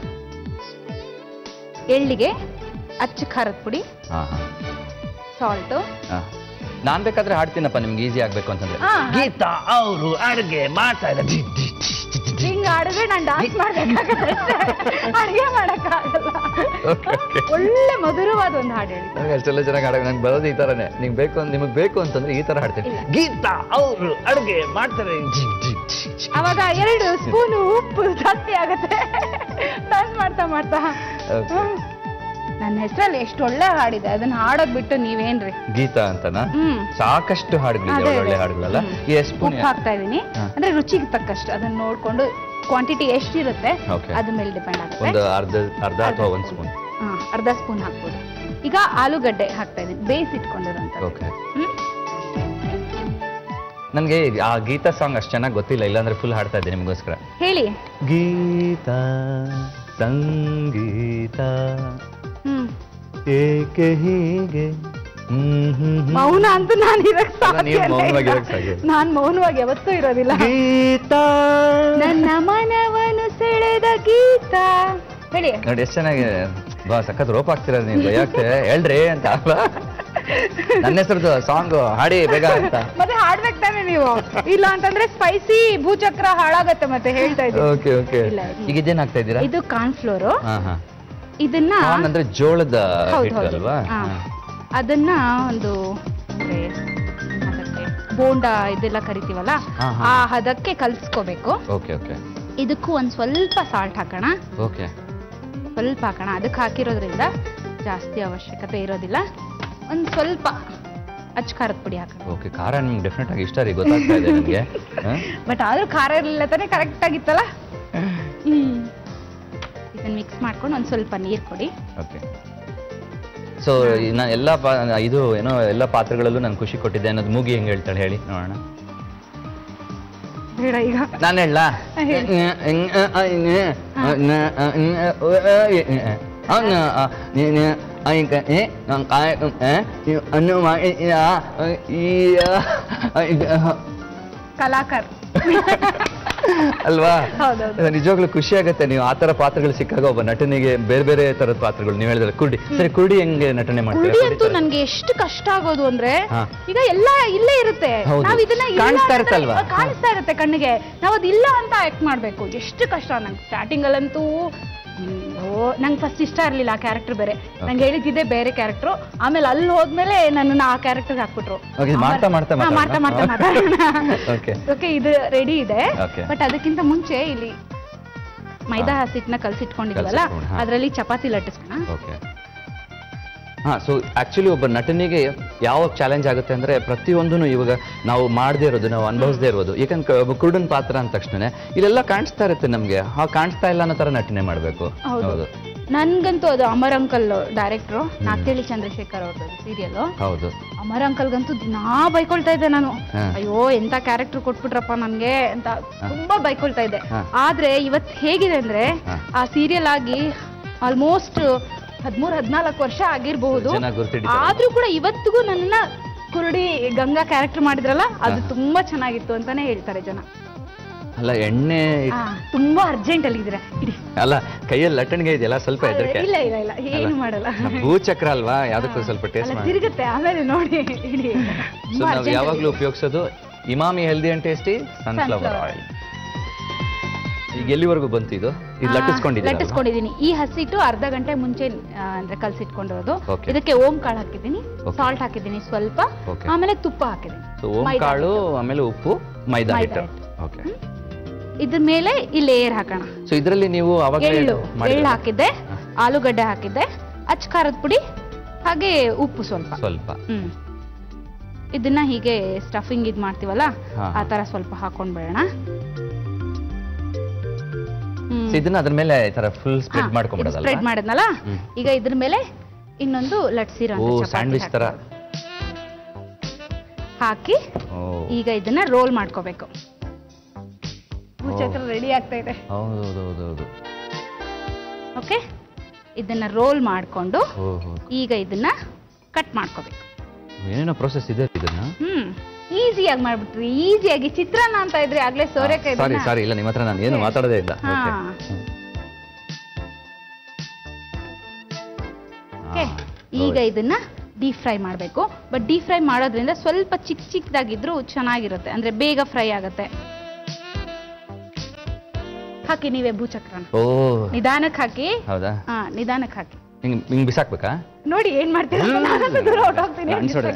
ಎಳ್ಳಿಗೆ ಅಚ್ಚ ಖಾರದ ಪುಡಿ, ಸಾಲ್ಟು, ನಾನ್ ಬೇಕಾದ್ರೆ ಹಾಡ್ತೀನಪ್ಪ ನಿಮ್ಗೆ ಈಸಿ ಆಗ್ಬೇಕು ಅಂತಂದ್ರೆ. ಗೀತಾ ಅವರು ಅಡುಗೆ ಮಾಡ್ತಾ ಇದ್ದಾರೆ ಹಿಂಗ್ ಆಡಿದ್ರೆ ನಾನು ಡಾನ್ಸ್ ಮಾಡ್ಬೇಕಾಗತ್ತೆ, ಅಡುಗೆ ಮಾಡಕ್ಕಾಗಲ್ಲ. ಒಳ್ಳೆ ಮಧುರವಾದ ಒಂದು ಹಾಡು ಹೇಳಿ. ನನಗೆ ಅಷ್ಟೆಲ್ಲ ಚೆನ್ನಾಗಿ ಹಾಡ ನಂಗೆ ಬರೋದು ಈ ತರನೇ. ನಿಮ್ಗೆ ಬೇಕು ನಿಮಗೆ ಬೇಕು ಅಂತಂದ್ರೆ ಈ ತರ ಹಾಡ್ತೀನಿ. ಗೀತಾ ಅವರು ಅಡುಗೆ ಮಾಡ್ತಾರೆ, ಅವಾಗ ಎರಡು ಸ್ಪೂನು ಉಪ್ಪು ಜಾಸ್ತಿ ಆಗತ್ತೆ ಡಾನ್ಸ್ ಮಾಡ್ತಾ ಮಾಡ್ತಾ. ನನ್ನ ಹೆಸರಲ್ಲಿ ಎಷ್ಟು ಒಳ್ಳೆ ಹಾಡಿದೆ, ಅದನ್ನ ಹಾಡೋದ್ ಬಿಟ್ಟು ನೀವೇನ್ರಿ. ಗೀತಾ ಅಂತನಾ? ಸಾಕಷ್ಟು ಹಾಡುಗಳಿದೆ, ಒಳ್ಳೆ ಹಾಡುಗಳಲ್ಲ. ಉಪ್ಪು ಹಾಕ್ತಾ ಇದೀನಿ ಅಂದ್ರೆ ರುಚಿಗೆ ತಕ್ಕಷ್ಟು, ಅದನ್ನ ನೋಡ್ಕೊಂಡು ಕ್ವಾಂಟಿಟಿ ಎಷ್ಟಿರುತ್ತೆ ಅದ್ರ ಮೇಲೆ ಡಿಪೆಂಡ್ ಆಗುತ್ತೆ. ಒಂದು ಅರ್ಧ ಅರ್ಧ ಅಥವಾ ಒಂದು ಸ್ಪೂನ್, ಅರ್ಧ ಸ್ಪೂನ್ ಹಾಕ್ಬೋದು. ಈಗ ಆಲೂಗಡ್ಡೆ ಹಾಕ್ತಾ ಇದೀನಿ, ಬೇಯಿಸಿಟ್ಕೊಂಡಿರೋಂಥ. ನನ್ಗೆ ಆ ಗೀತಾ ಸಾಂಗ್ ಅಷ್ಟು ಚೆನ್ನಾಗಿ ಗೊತ್ತಿಲ್ಲ, ಇಲ್ಲಾಂದ್ರೆ ಫುಲ್ ಹಾಡ್ತಾ ಇದ್ದೆ ನಿಮ್ಗೋಸ್ಕರ. ಹೇಳಿ. ಗೀತಾ ಸಂಗೀತ ಏಕೆ ಹೀಗೆ ಮೌನ ಅಂತ ನಾನು ಇರಕ್ ಮೌನವಾಗಿ ನಾನ್ ಮೌನವಾಗಿ ಯಾವತ್ತೂ ಇರೋದಿಲ್ಲ. ಗೀತಾ ನನ್ನ ಮನವನ್ನು ಸೆಳೆದ ಗೀತಾ. ಹೇಳಿ ನೋಡಿ ಎಷ್ಟು ಚೆನ್ನಾಗಿದೆ. ಬಾ ಸಖತ್ ರೋಪ್ ಆಗ್ತಿರ ನೀವು, ಯಾಕೆ ಹೇಳ್ರಿ ಅಂತ. ನನ್ನ ಹೆಸರದ್ದು ಸಾಂಗ್ ಹಾಡಿ ಬೇಗ ಅಂತ. ಮತ್ತೆ ಹಾಡ್ಬೇಕು ತಾನೆ ನೀವು, ಇಲ್ಲ ಅಂತಂದ್ರೆ ಸ್ಪೈಸಿ ಭೂಚಕ್ರ ಹಾಳಾಗತ್ತೆ. ಮತ್ತೆ ಹೇಳ್ತಾ ಇದ್ದೀನಿ. Okay okay. ಈಗ ಇದೇನ್ ಹಾಕ್ತಾ ಇದ್ದೀರಾ? ಇದು ಕಾರ್ನ್ ಫ್ಲೋರ್. ಹಾ ಹಾ. ಇದನ್ನ ಅಂದ್ರೆ ಜೋಳದ ಹಿಟ್ಟು ಅಲ್ವಾ? ಅದನ್ನ ಒಂದು ಬೋಂಡಾ ಇದೆಲ್ಲ ಕರಿತೀವಲ್ಲ ಆ ಹದಕ್ಕೆ ಕಲ್ಸ್ಕೋಬೇಕು. Okay okay. ಇದಕ್ಕೂ ಒಂದ್ ಸ್ವಲ್ಪ ಸಾಲ್ಟ್ ಹಾಕೋಣ. ಓಕೆ. ಸ್ವಲ್ಪ ಹಾಕೋಣ. ಅದಕ್ಕೆ ಹಾಕಿರೋದ್ರಿಂದ ಜಾಸ್ತಿ ಅವಶ್ಯಕತೆ ಇರೋದಿಲ್ಲ. ಒಂದ್ ಸ್ವಲ್ಪ ಅಚ್ಚ ಖಾರದ ಪುಡಿ ಹಾಕೋಣ. ಓಕೆ. ಖಾರ ನಿಮ್ಗೆ ಡೆಫಿನೆಟ್ ಆಗಿ ಇಷ್ಟ ರೀ, ಗೊತ್ತಾಗ್ತಾ ಇದೆ ನನಗೆ. ಬಟ್ ಆದ್ರೂ ಖಾರ ಇರಲಿಲ್ಲ ತಾನೇ, ಕರೆಕ್ಟ್ ಆಗಿತ್ತಲ್ಲ. ಹ್ಮ್. ಇದನ್ನ ಮಿಕ್ಸ್ ಮಾಡ್ಕೊಂಡು ಒಂದ್ ಸ್ವಲ್ಪ ನೀರು ಕೊಡಿ. ಓಕೆ. ಸೊ ನಾನು ಎಲ್ಲ ಇದು ಏನೋ ಎಲ್ಲ ಪಾತ್ರಗಳಲ್ಲೂ ನಾನು ಖುಷಿ ಕೊಟ್ಟಿದ್ದೆ ಅನ್ನೋದು ಮೂಗಿ ಹೆಂಗೆ ಹೇಳ್ತಾಳೆ ಹೇಳಿ ನೋಡೋಣ. ಬೇಡ ಈಗ ನಾನು ಹೇಳ. ಕಲಾಕರ್ ಅಲ್ವಾ? ನಿಜವಾಗ್ಲೂ ಖುಷಿ ಆಗತ್ತೆ ನೀವು ಆ ತರ ಪಾತ್ರಗಳು ಸಿಕ್ಕಾಗ. ಒಬ್ಬ ನಟನಿಗೆ ಬೇರೆ ಬೇರೆ ತರದ ಪಾತ್ರಗಳು ನೀವು ಹೇಳಿದ್ರೆ ಕುರುಡಿ. ಸರಿ, ಕುರುಡಿ ಹೆಂಗೆ ನಟನೆ ಮಾಡ್ತೀರಾ? ಅಂತೂ ನನ್ಗೆ ಎಷ್ಟು ಕಷ್ಟ ಆಗೋದು ಅಂದ್ರೆ ಈಗ ಎಲ್ಲ ಇಲ್ಲೇ ಇರುತ್ತೆ, ನಾವ್ ಇದನ್ನ ಕಾಣಿಸ್ತಾ ಇರುತ್ತಲ್ವಾ? ಕಾಣಿಸ್ತಾ ಇರುತ್ತೆ ಕಣ್ಣಿಗೆ, ನಾವ್ ಅದಿಲ್ಲ ಅಂತ ಆಕ್ಟ್ ಮಾಡ್ಬೇಕು. ಎಷ್ಟು ಕಷ್ಟ. ನಂಗೆ ಸ್ಟಾರ್ಟಿಂಗ್ ಅಲ್ಲಂತೂ ಓ ನಂಗೆ ಫಸ್ಟ್ ಇಷ್ಟ ಇರ್ಲಿಲ್ಲ ಆ ಕ್ಯಾರೆಕ್ಟರ್. ಬೇರೆ ನಂಗೆ ಹೇಳಿದ್ದೆ ಬೇರೆ ಕ್ಯಾರೆಕ್ಟರ್. ಆಮೇಲೆ ಅಲ್ಲಿ ಹೋದ್ಮೇಲೆ ನನ್ನ ಆ ಕ್ಯಾರೆಕ್ಟರ್ ಹಾಕ್ಬಿಟ್ರು. ಮಾಡ್ತಾ ಮಾಡ್ತಾ ಮಾಡ್ತಾ ಮಾಡ್ತಾ ಮಾತಾಡೋಣ. ಓಕೆ, ಇದು ರೆಡಿ ಇದೆ. ಬಟ್ ಅದಕ್ಕಿಂತ ಮುಂಚೆ ಇಲ್ಲಿ ಮೈದಾ ಹಸಿಟ್ಟನ್ನ ಕಲ್ಸಿಟ್ಕೊಂಡಿದ್ವಲ್ಲ, ಅದರಲ್ಲಿ ಚಪಾತಿ ಲಟ್ಟಿಸ್ಕೋಣ. ಹಾ. ಸೊ ಆಕ್ಚುಲಿ ಒಬ್ಬ ನಟನಿಗೆ ಯಾವ ಚಾಲೆಂಜ್ ಆಗುತ್ತೆ ಅಂದ್ರೆ ಪ್ರತಿಯೊಂದೂ ಇವಾಗ ನಾವು ಮಾಡದೇ ಇರೋದು, ನಾವು ಅನುಭವಿಸದೇ ಇರೋದು. ಯಾಕಂದ್ರೆ ಒಬ್ಬ ಕುರುಡನ್ ಪಾತ್ರ ಅಂದ ತಕ್ಷಣ ಇಲ್ಲೆಲ್ಲ ಕಾಣಿಸ್ತಾ ಇರುತ್ತೆ ನಮ್ಗೆ, ಆ ಕಾಣಿಸ್ತಾ ಇಲ್ಲ ಅನ್ನೋ ತರ ನಟನೆ ಮಾಡ್ಬೇಕು. ಹೌದು. ನನ್ಗಂತೂ ಅದು ಅಮರ್ ಅಂಕಲ್ ಡೈರೆಕ್ಟ್ರು, ನಾಗ್ತೇಳಿ ಚಂದ್ರಶೇಖರ್ ಅವ್ರದ್ದು ಸೀರಿಯಲ್. ಹೌದು. ಅಮರ್ ಅಂಕಲ್ಗಂತೂ ದಿನಾ ಬೈಕೊಳ್ತಾ ಇದ್ದೆ ನಾನು. ಅಯ್ಯೋ ಎಂತ ಕ್ಯಾರೆಕ್ಟರ್ ಕೊಟ್ಬಿಟ್ರಪ್ಪ ನನ್ಗೆ ಅಂತ ತುಂಬಾ ಬೈಕೊಳ್ತಾ ಇದ್ದೆ. ಆದ್ರೆ ಇವತ್ ಹೇಗಿದೆ ಅಂದ್ರೆ ಆ ಸೀರಿಯಲ್ ಆಗಿ ಆಲ್ಮೋಸ್ಟ್ ಹದಿಮೂರು ಹದಿನಾಲ್ಕು ವರ್ಷ ಆಗಿರಬಹುದು. ಆದ್ರೂ ಕೂಡ ಇವತ್ತಿಗೂ ನನ್ನ ಕುರುಡಿ ಗಂಗಾ ಕ್ಯಾರೆಕ್ಟರ್ ಮಾಡಿದ್ರಲ್ಲ, ಅದು ತುಂಬಾ ಚೆನ್ನಾಗಿತ್ತು ಅಂತಾನೆ ಹೇಳ್ತಾರೆ ಜನ. ಅಲ್ಲ ಎಣ್ಣೆ ತುಂಬಾ ಅರ್ಜೆಂಟ್ ಅಲ್ಲಿ ಇದ್ರೆ ಅಲ್ಲ, ಕೈಯಲ್ಲಿ ಲಟ್ಟಣಿಗೆ ಇದೆಯಲ್ಲ ಸ್ವಲ್ಪ ಹೆದರಿಕೆ. ಇಲ್ಲ ಇಲ್ಲ ಇಲ್ಲ ಏನು ಮಾಡಲ್ಲ. ಭೂಚಕ್ರ ಅಲ್ವಾ, ಯಾವ್ದಕ್ಕೂ ಸ್ವಲ್ಪ ಟೇಸ್ಟ್ ಮಾಡಿ ತಿರುಗುತ್ತೆ ಆಮೇಲೆ ನೋಡಿ. ಸೊ ನಾವು ಯಾವಾಗ್ಲೂ ಉಪಯೋಗಿಸೋದು Emami healthy and tasty sunflower oil. ಈಗ ಎಲ್ಲಿವರೆಗೂ ಬಂತು ಇದು? ಇದು ಲಟ್ಟಿಸ್ಕೊಂಡಿದ್ದೀನಿ ಲಟ್ಟಿಸ್ಕೊಂಡಿದ್ದೀನಿ ಈ ಹಸಿಟ್ಟು ಅರ್ಧ ಗಂಟೆ ಮುಂಚೆ ಅಂದ್ರೆ ಕಲ್ಸಿಟ್ಕೊಂಡಿರೋದು. ಇದಕ್ಕೆ ಓಂ ಕಾಳು ಹಾಕಿದ್ದೀನಿ, ಸಾಲ್ಟ್ ಹಾಕಿದ್ದೀನಿ ಸ್ವಲ್ಪ, ಆಮೇಲೆ ತುಪ್ಪ ಹಾಕಿದ್ದೀನಿ. ಓಂ ಕಾಳು, ಆಮೇಲೆ ಉಪ್ಪು, ಮೈದಾ ಹಿಟ್ಟು. ಓಕೆ. ಇದ್ರ ಮೇಲೆ ಈ ಲೇಯರ್ ಹಾಕೋಣ. ಸೊ ಇದರಲ್ಲಿ ನೀವು ಎಳ್ಳು ಎಳ್ಳು ಹಾಕಿದ್ದೆ, ಆಲೂಗಡ್ಡೆ ಹಾಕಿದ್ದೆ, ಅಚ್ಚ ಖಾರದ ಪುಡಿ, ಹಾಗೆ ಉಪ್ಪು ಸ್ವಲ್ಪ ಸ್ವಲ್ಪ. ಹ್ಮ್. ಇದನ್ನ ಹೀಗೆ ಸ್ಟಫಿಂಗ್ ಇದ್ ಮಾಡ್ತೀವಲ್ಲ ಆ ತರ ಸ್ವಲ್ಪ ಹಾಕೊಂಡ್ಬೇಡ. ಇದನ್ನ ಅದ್ರ ಮೇಲೆ ಈ ತರ ಫುಲ್ ಸ್ಪ್ರೆಡ್ ಮಾಡ್ಕೊಂಡ್ಬಿಡೋದಲ್ಲ? ಸ್ಪ್ರೆಡ್ ಮಾಡಿದ್ನಲ್ಲ, ಈಗ ಇದ್ರ ಮೇಲೆ ಇನ್ನೊಂದು ಲಟ್ಸಿರೋ ಸ್ಯಾಂಡ್ವಿಚ್ ತರ ಹಾಕಿ ಈಗ ಇದನ್ನ ರೋಲ್ ಮಾಡ್ಕೋಬೇಕು. ಭೂಚಕ್ರ ರೆಡಿ ಆಗ್ತಾ ಇದೆ. ಹೌದೌದೌದು. ಓಕೆ, ಇದನ್ನ ರೋಲ್ ಮಾಡ್ಕೊಂಡು ಈಗ ಇದನ್ನ ಕಟ್ ಮಾಡ್ಕೋಬೇಕು. ಏನೇನೋ ಪ್ರೊಸೆಸ್ ಇದೆ ಇದನ್ನ. ಹ್ಮ್ ಈಸಿಯಾಗಿ ಮಾಡ್ಬಿಟ್ರಿ, ಈಸಿಯಾಗಿ. ಚಿತ್ರಾನ್ನ ಅಂತ ಇದ್ರೆ ಆಗ್ಲೇ ಸೋರೆಕಾಯಿ. ಸಾರಿ ಸಾರಿ ಇಲ್ಲ, ನಿಮ್ಮ ಹತ್ರ ನಾನು ಏನು ಮಾತಾಡೋದೇ ಇಲ್ಲ. ಈಗ ಇದನ್ನ ಡೀಪ್ ಫ್ರೈ ಮಾಡಬೇಕು. ಬಟ್ ಡೀಪ್ ಫ್ರೈ ಮಾಡೋದ್ರಿಂದ ಸ್ವಲ್ಪ ಚಿಕ್ಕ ಚಿಕ್ಕದಾಗಿದ್ರೂ ಚೆನ್ನಾಗಿರುತ್ತೆ, ಅಂದರೆ ಬೇಗ ಫ್ರೈ ಆಗುತ್ತೆ. ಹಾಕಿ ನೀವೇ ಭೂಚಕ್ರನ. ಓ ನಿಧಾನಕ್ಕೆ ಹಾಕಿ. ಹೌದಾ? ಹಾ, ನಿಧಾನಕ್ಕೆ ಹಾಕಿ. ಹಿಂಗ್ ಹಿಂಗ್ ಬಿಸಾಕ್ಬೇಕಾ? ನೋಡಿ ಏನ್ ಮಾಡ್ತೀರಾ, ನಾನಂತೂ ದೂರ ಹೊರ್ಟೋಗ್ತೀನಿ.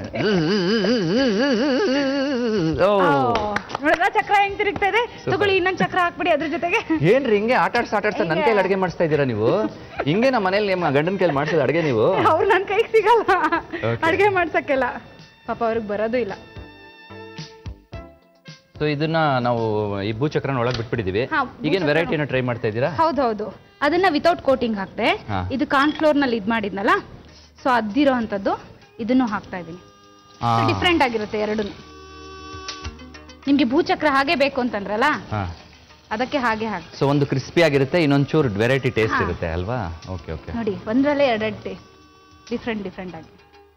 ನೋಡಿದ್ರ ಚಕ್ರ ಹೆಂಗ್ ತಿರುಗ್ತಾ ಇದೆ. ತಗೊಳ್ಳಿ ಇನ್ನೊಂದ್ ಚಕ್ರ ಹಾಕ್ಬಿಡಿ ಅದ್ರ ಜೊತೆಗೆ. ಏನ್ರಿ ಹಿಂಗೆ ಆಟ ಆಡ್ಸ ಆಟ ಆಡ್ಸ ನನ್ ಕೈಲಿ ಅಡಿಗೆ ಮಾಡಿಸ್ತಾ ಇದ್ದೀರಾ ನೀವು? ಹಿಂಗೆ ನಮ್ಮ ಮನೇಲಿ ನಿಮ್ಮ ಗಂಡನ ಕೈಲಿ ಮಾಡ್ಸಿದ ಅಡಿಗೆ ನೀವು? ಅವ್ರು ನನ್ ಕೈಗೆ ಸಿಗಲ್ಲ ಅಡಿಗೆ ಮಾಡ್ಸಕ್ಕೆಲ್ಲ, ಪಾಪ ಅವ್ರಿಗೆ ಬರೋದು ಇಲ್ಲ. ಸೊ ಇದನ್ನ ನಾವು ಈ ಭೂಚಕ್ರನ ಒಳಗೆ ಬಿಟ್ಬಿಟ್ಟಿದೀವಿ. ಈಗೇನ್ ವೆರೈಟಿನ ಟ್ರೈ ಮಾಡ್ತಾ ಇದ್ದೀರಾ? ಹೌದೌದು, ಅದನ್ನ ವಿತೌಟ್ ಕೋಟಿಂಗ್ ಹಾಕ್ತೆ. ಇದು ಕಾರ್ನ್ ಫ್ಲೋರ್ ನಲ್ಲಿ ಇದ್ ಮಾಡಿದ್ನಲ್ಲ, ಸೊ ಅದಿರೋ ಅಂತದ್ದು ಇದನ್ನು ಹಾಕ್ತಾ ಇದೀನಿ. ಡಿಫ್ರೆಂಟ್ ಆಗಿರುತ್ತೆ ಎರಡು. ನಿಮ್ಗೆ ಭೂಚಕ್ರ ಹಾಗೆ ಬೇಕು ಅಂತಂದ್ರಲ್ಲ, ಅದಕ್ಕೆ ಹಾಗೆ ಹಾಕಿ. ಸೊ ಒಂದು ಕ್ರಿಸ್ಪಿ ಆಗಿರುತ್ತೆ, ಇನ್ನೊಂಚೂರು ವೆರೈಟಿ ಟೇಸ್ಟ್ ಇರುತ್ತೆ ಅಲ್ವಾ? Okay okay. ನೋಡಿ ಒಂದ್ರಲ್ಲೇ ಎರಡೆರಡು ಟೇಸ್ಟ್ ಡಿಫ್ರೆಂಟ್ ಡಿಫ್ರೆಂಟ್ ಆಗಿ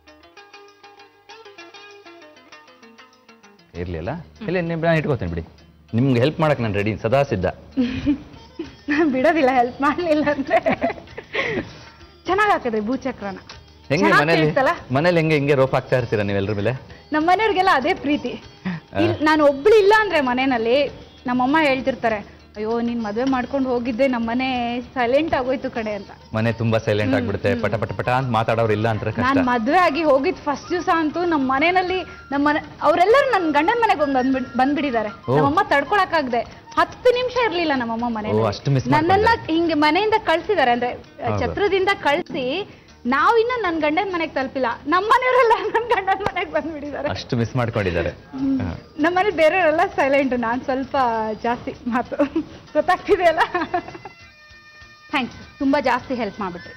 ಇರ್ಲಿ ಅಲ್ಲ. ಇಲ್ಲ ನಾನು ಇಟ್ಕೋತೇನೆ ಬಿಡಿ, ನಿಮ್ಗೆ ಹೆಲ್ಪ್ ಮಾಡಕ್ ನಾನು ರೆಡಿ, ಸದಾ ಸಿದ್ಧ. ಬಿಡೋದಿಲ್ಲ ಹೆಲ್ಪ್ ಮಾಡ್ಲಿಲ್ಲ ಅಂದ್ರೆ. ಚೆನ್ನಾಗಿ ಹಾಕಿದ್ರಿ ಭೂಚಕ್ರನ. ಹೆಂಗೆ ಮನೇಲಿ ಮನೇಲಿ ಹೆಂಗೆ ಹಿಂಗೆ ರೋಪ್ ಹಾಕ್ತಾ ಇರ್ತೀರಾ ನೀವೆಲ್ಲರ ಮೇಲೆ? ನಮ್ಮ ಮನೆಯವ್ರಿಗೆಲ್ಲ ಅದೇ ಪ್ರೀತಿ. ನಾನು ಒಬ್ಳು ಇಲ್ಲ ಅಂದ್ರೆ ಮನೆಯಲ್ಲಿ ನಮ್ಮಮ್ಮ ಹೇಳ್ತಿರ್ತಾರೆ, ಅಯ್ಯೋ ನೀನ್ ಮದ್ವೆ ಮಾಡ್ಕೊಂಡು ಹೋಗಿದ್ದೆ, ನಮ್ಮ ಮನೆ ಸೈಲೆಂಟ್ ಆಗೋಯ್ತು ಕಡೆ ಅಂತ. ಮನೆ ತುಂಬಾ ಸೈಲೆಂಟ್ ಆಗ್ಬಿಡುತ್ತೆ, ಪಟ ಪಟ ಪಟ ಅಂತ ಮಾತಾಡೋರು ಇಲ್ಲ ಅಂತ. ನಾನ್ ಮದ್ವೆ ಆಗಿ ಹೋಗಿದ್ ಫಸ್ಟ್ ದಿವಸ ಅಂತೂ ನಮ್ಮ ಮನೆಯಲ್ಲಿ ನಮ್ಮ ಮನೆ ಅವರೆಲ್ಲರೂ ನನ್ ಗಂಡನ ಮನೆಗೆ ಬಂದ್ ಬಂದ್ಬಿಟ್ಟಿದ್ದಾರೆ. ನಮ್ಮಮ್ಮ ತಡ್ಕೊಳಕ್ಕಾಗದೆ ಹತ್ತು ನಿಮಿಷ ಇರ್ಲಿಲ್ಲ ನಮ್ಮಮ್ಮ ಮನೆಯಲ್ಲಿ. ನನ್ನನ್ನ ಹಿಂಗೆ ಮನೆಯಿಂದ ಕಳ್ಸಿದಾರೆ, ಅಂದ್ರೆ ಛತ್ರದಿಂದ ಕಳ್ಸಿ ನಾವು ಇನ್ನ ನನ್ ಗಂಡನ ಮನೆಗೆ ತಲುಪಿಲ್ಲ, ನಮ್ಮ ಮನೆಯವರೆಲ್ಲ ನನ್ ಗಂಡನ ಮನೆಗೆ ಬಂದ್ಬಿಟ್ಟಿದ್ದಾರೆ. ಅಷ್ಟು ಮಿಸ್ ಮಾಡ್ಕೊಂಡಿದ್ದಾರೆ. ನಮ್ಮ ಮನೆ ಬೇರೆಯವರೆಲ್ಲ ಸೈಲೆಂಟ್, ನಾನ್ ಸ್ವಲ್ಪ ಜಾಸ್ತಿ ಮಾತು. ಗೊತ್ತಾಗ್ತಿದೆ ಅಲ್ಲ? ಥ್ಯಾಂಕ್ಸ್, ತುಂಬಾ ಜಾಸ್ತಿ ಹೆಲ್ಪ್ ಮಾಡ್ಬಿಟ್ರಿ.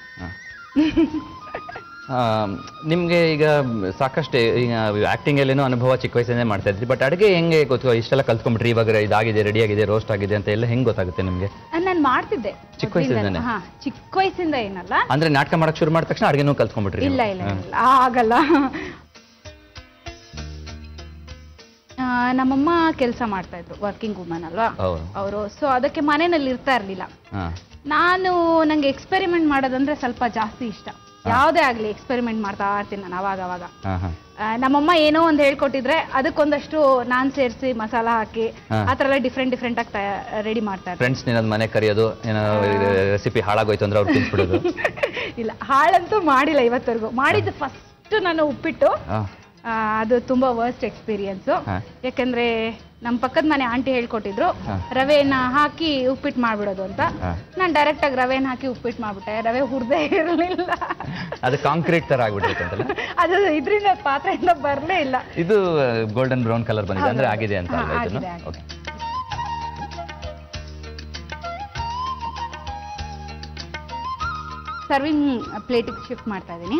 ನಿಮ್ಗೆ ಈಗ ಸಾಕಷ್ಟು ಈಗ ಆಕ್ಟಿಂಗ್ ಅಲ್ಲೇನೋ ಅನುಭವ ಚಿಕ್ಕ ವಯಸ್ಸಿಂದ ಮಾಡ್ತಾ ಇದ್ರಿ, ಬಟ್ ಅಡುಗೆ ಹೆಂಗೆ ಗೊತ್ತು ಇಷ್ಟೆಲ್ಲ ಕಲ್ತ್ಕೊಂಡ್ಬಿಟ್ರಿ? ಇವಾಗ ಇದಾಗಿದೆ, ರೆಡಿ ಆಗಿದೆ, ರೋಸ್ಟ್ ಆಗಿದೆ ಅಂತ ಎಲ್ಲ ಹೆಂಗ್ ಗೊತ್ತಾಗುತ್ತೆ ನಿಮ್ಗೆ? ನಾನು ಮಾಡ್ತಿದ್ದೆ ಚಿಕ್ಕ ವಯಸ್ಸಿಂದಾನೆ. ಹಾ, ಚಿಕ್ಕ ವಯಸ್ಸಿಂದ ಏನಲ್ಲ, ಅಂದ್ರೆ ನಾಟಕ ಮಾಡಕ್ ಶುರು ಮಾಡಿದ ತಕ್ಷಣ ಅಡುಗೆನೂ ಕಲ್ತ್ಕೊಂಡ್ಬಿಟ್ರಿ? ಇಲ್ಲ ಇಲ್ಲ ಇಲ್ಲ ಆಗಲ್ಲ. ನಮ್ಮಮ್ಮ ಕೆಲಸ ಮಾಡ್ತಾ ಇದ್ರು, ವರ್ಕಿಂಗ್ ವುಮನ್ ಅಲ್ವಾ ಅವರು. ಸೊ ಅದಕ್ಕೆ ಮನೆಯಲ್ಲಿ ಇರ್ತಾ ಇರ್ಲಿಲ್ಲ. ನಾನು ನಂಗೆ ಎಕ್ಸ್ಪೆರಿಮೆಂಟ್ ಮಾಡೋದಂದ್ರೆ ಸ್ವಲ್ಪ ಜಾಸ್ತಿ ಇಷ್ಟ. ಯಾವುದೇ ಆಗ್ಲಿ ಎಕ್ಸ್ಪೆರಿಮೆಂಟ್ ಮಾಡ್ತಾ ಇರ್ತೀನಿ ನಾನು ಅವಾಗ ಅವಾಗ. ನಮ್ಮಮ್ಮ ಏನೋ ಒಂದು ಹೇಳ್ಕೊಟ್ಟಿದ್ರೆ ಅದಕ್ಕೊಂದಷ್ಟು ನಾನ್ ಸೇರಿಸಿ ಮಸಾಲ ಹಾಕಿ ಆತರ ಎಲ್ಲ ಡಿಫ್ರೆಂಟ್ ಡಿಫ್ರೆಂಟ್ ಆಗಿ ರೆಡಿ ಮಾಡ್ತಾ ಇರ್ತೀನಿ. ಫ್ರೆಂಡ್ಸ್ ನಿನ್ನ ಮನೆ ಕರೆಯೋದು, ಏನೋ ರೆಸಿಪಿ ಹಾಳಾಗೋಯ್ತು ಅಂದ್ರೆ ಅವ್ರು ತಿನ್ಸ್ಬಿಡೋದು? ಇಲ್ಲ, ಹಾಳಂತೂ ಮಾಡಿಲ್ಲ ಇವತ್ತರೆಗೂ. ಮಾಡಿದ್ದು ಫಸ್ಟ್ ನಾನು ಉಪ್ಪಿಟ್ಟು, ಅದು ತುಂಬಾ ವರ್ಸ್ಟ್ ಎಕ್ಸ್ಪೀರಿಯನ್ಸ್. ಯಾಕಂದ್ರೆ ನಮ್ ಪಕ್ಕದ ಮನೆ ಆಂಟಿ ಹೇಳ್ಕೊಟ್ಟಿದ್ರು ರವೆನ ಹಾಕಿ ಉಪ್ಪಿಟ್ಟು ಮಾಡ್ಬಿಡೋದು ಅಂತ. ನಾನು ಡೈರೆಕ್ಟ್ ಆಗಿ ರವೆನ ಹಾಕಿ ಉಪ್ಪಿಟ್ಟು ಮಾಡ್ಬಿಟ್ಟೆ, ರವೆ ಹುರ್ದೇ ಇರಲಿಲ್ಲ. ಅದು ಕಾಂಕ್ರೀಟ್ ತರ ಆಗ್ಬಿಟ್ಟಿರ್ತಲ್ಲ, ಅದು ಇದ್ರಿಂದ ಪಾತ್ರೆಯಿಂದ ಬರ್ಲೇ ಇಲ್ಲ. ಇದು ಗೋಲ್ಡನ್ ಬ್ರೌನ್ ಕಲರ್ ಬಂದಿದೆ ಅಂದ್ರೆ ಆಗಿದೆ ಅಂತ. ಸರ್ವಿಂಗ್ ಪ್ಲೇಟಿಗೆ ಶಿಫ್ಟ್ ಮಾಡ್ತಾ ಇದ್ದೀನಿ.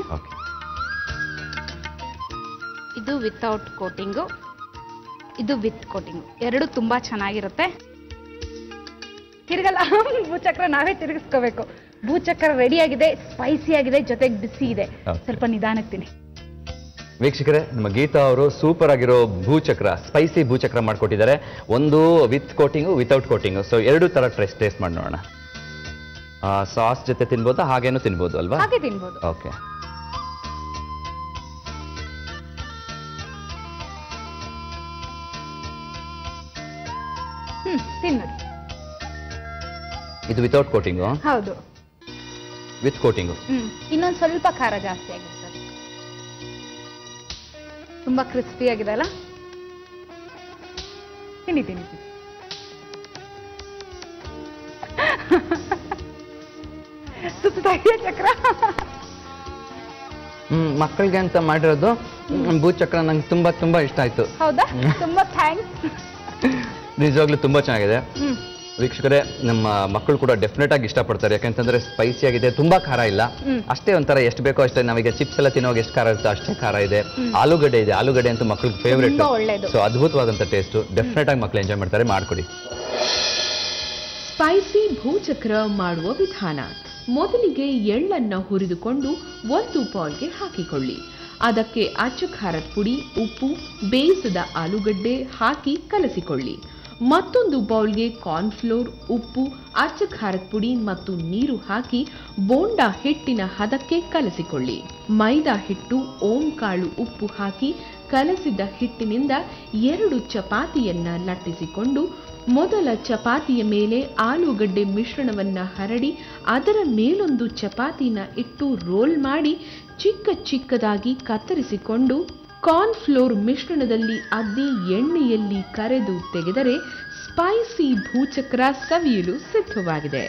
ಇದು ವಿತೌಟ್ ಕೋಟಿಂಗು, ಇದು ವಿತ್ ಕೋಟಿಂಗು, ಎರಡು ತುಂಬಾ ಚೆನ್ನಾಗಿರುತ್ತೆ. ತಿರುಗಲ್ಲ, ಭೂಚಕ್ರ ನಾವೇ ತಿರುಗಿಸ್ಕೋಬೇಕು. ಭೂಚಕ್ರ ರೆಡಿ ಆಗಿದೆ, ಸ್ಪೈಸಿ ಆಗಿದೆ, ಜೊತೆಗೆ ಬಿಸಿ ಇದೆ. ಸ್ವಲ್ಪ ನಿಧಾನಕ್ಕೆ ತಿನ್ನಿ. ವೀಕ್ಷಕರೇ, ನಮ್ಮ ಗೀತಾ ಅವರು ಸೂಪರ್ ಆಗಿರೋ ಭೂಚಕ್ರ, ಸ್ಪೈಸಿ ಭೂಚಕ್ರ ಮಾಡ್ಕೊಟ್ಟಿದ್ದಾರೆ. ಒಂದು with coating, without coating. So ಎರಡು ತರ ಟೇಸ್ಟ್ ಟೇಸ್ಟ್ ಮಾಡಿ ನೋಡೋಣ. ಸಾಸ್ ಜೊತೆ ತಿನ್ಬೋದಾ, ಹಾಗೇನು ತಿನ್ಬೋದು ಅಲ್ವಾ? ಹಾಗೆ ತಿನ್ಬೋದು. ಓಕೆ. ಹ್ಮ್, ತಿನ್ನೋದು. ಇದು ವಿತೌಟ್ ಕೋಟಿಂಗು? ಹೌದು. ವಿತ್ ಕೋಟಿಂಗು ಇನ್ನೊಂದು ಸ್ವಲ್ಪ ಖಾರ ಜಾಸ್ತಿ ಆಗಿರ್ತದೆ. ತುಂಬಾ ಕ್ರಿಸ್ಪಿ ಆಗಿದೆ ಅಲ್ಲ? ತಿನ್ನಿ ತಿನ್ನಿ ತಿನ್ನಿ. ಸುತ್ತ ಚಕ್ರ. ಹ್ಮ್, ಮಕ್ಕಳಿಗೆ ಅಂತ ಮಾಡಿರೋದು ಭೂಚಕ್ರ ನಂಗೆ ತುಂಬಾ ತುಂಬಾ ಇಷ್ಟ ಆಯ್ತು. ಹೌದಾ? ತುಂಬಾ ಥ್ಯಾಂಕ್ಸ್. ನಿಜವಾಗ್ಲೂ ತುಂಬಾ ಚೆನ್ನಾಗಿದೆ. ವೀಕ್ಷಕರೇ, ನಮ್ಮ ಮಕ್ಕಳು ಕೂಡ ಡೆಫಿನೆಟ್ ಆಗಿ ಇಷ್ಟಪಡ್ತಾರೆ. ಯಾಕಂತಂದ್ರೆ ಸ್ಪೈಸಿ ಆಗಿದೆ, ತುಂಬಾ ಖಾರ ಇಲ್ಲ, ಅಷ್ಟೇ ಒಂಥರ ಎಷ್ಟು ಬೇಕೋ ಅಷ್ಟೇ. ನಾವೀಗ ಚಿಪ್ಸ್ ಎಲ್ಲ ತಿನ್ನೋವಾಗ ಎಷ್ಟು ಖಾರ ಇರುತ್ತೆ ಅಷ್ಟೇ ಖಾರ ಇದೆ. ಆಲೂಗಡ್ಡೆ ಇದೆ, ಆಲೂಗಡ್ಡೆ ಅಂತೂ ಮಕ್ಕಳಿಗೆ ಫೇವ್ರೇಟ್. ಸೊ ಅದ್ಭುತವಾದಂಥ ಟೇಸ್ಟ್, ಡೆಫಿನೆಟ್ ಆಗಿ ಮಕ್ಕಳು ಎಂಜಾಯ್ ಮಾಡ್ತಾರೆ. ಮಾಡ್ಕೊಡಿ. ಸ್ಪೈಸಿ ಭೂಚಕ್ರ ಮಾಡುವ ವಿಧಾನ: ಮೊದಲಿಗೆ ಎಳ್ಳನ್ನ ಹುರಿದುಕೊಂಡು ಒಂದು ಬೌಲ್ಗೆ ಹಾಕಿಕೊಳ್ಳಿ. ಅದಕ್ಕೆ ಅಚ್ಚ ಖಾರದ ಪುಡಿ, ಉಪ್ಪು, ಬೇಯಿಸಿದ ಆಲೂಗಡ್ಡೆ ಹಾಕಿ ಕಲಸಿಕೊಳ್ಳಿ. ಮತ್ತೊಂದು ಬೌಲ್ಗೆ ಕಾರ್ನ್ಫ್ಲೋರ್, ಉಪ್ಪು, ಅಚ್ಚ ಖಾರದ ಪುಡಿ ಮತ್ತು ನೀರು ಹಾಕಿ ಬೋಂಡಾ ಹಿಟ್ಟಿನ ಹದಕ್ಕೆ ಕಲಸಿಕೊಳ್ಳಿ. ಮೈದಾ ಹಿಟ್ಟು, ಓಂಕಾಳು, ಉಪ್ಪು ಹಾಕಿ ಕಲಸಿದ ಹಿಟ್ಟಿನಿಂದ ಎರಡು ಚಪಾತಿಯನ್ನ ಲಟ್ಟಿಸಿಕೊಂಡು ಮೊದಲ ಚಪಾತಿಯ ಮೇಲೆ ಆಲೂಗಡ್ಡೆ ಮಿಶ್ರಣವನ್ನ ಹರಡಿ ಅದರ ಮೇಲೊಂದು ಚಪಾತಿನ ಇಟ್ಟು ರೋಲ್ ಮಾಡಿ ಚಿಕ್ಕ ಚಿಕ್ಕದಾಗಿ ಕತ್ತರಿಸಿಕೊಂಡು ಕಾರ್ನ್ಫ್ಲೋರ್ ಮಿಶ್ರಣದಲ್ಲಿ ಅದ್ದಿ ಎಣ್ಣೆಯಲ್ಲಿ ಕರೆದು ತೆಗೆದರೆ ಸ್ಪೈಸಿ ಭೂಚಕ್ರ ಸವಿಯಲು ಸಿದ್ಧವಾಗಿದೆ.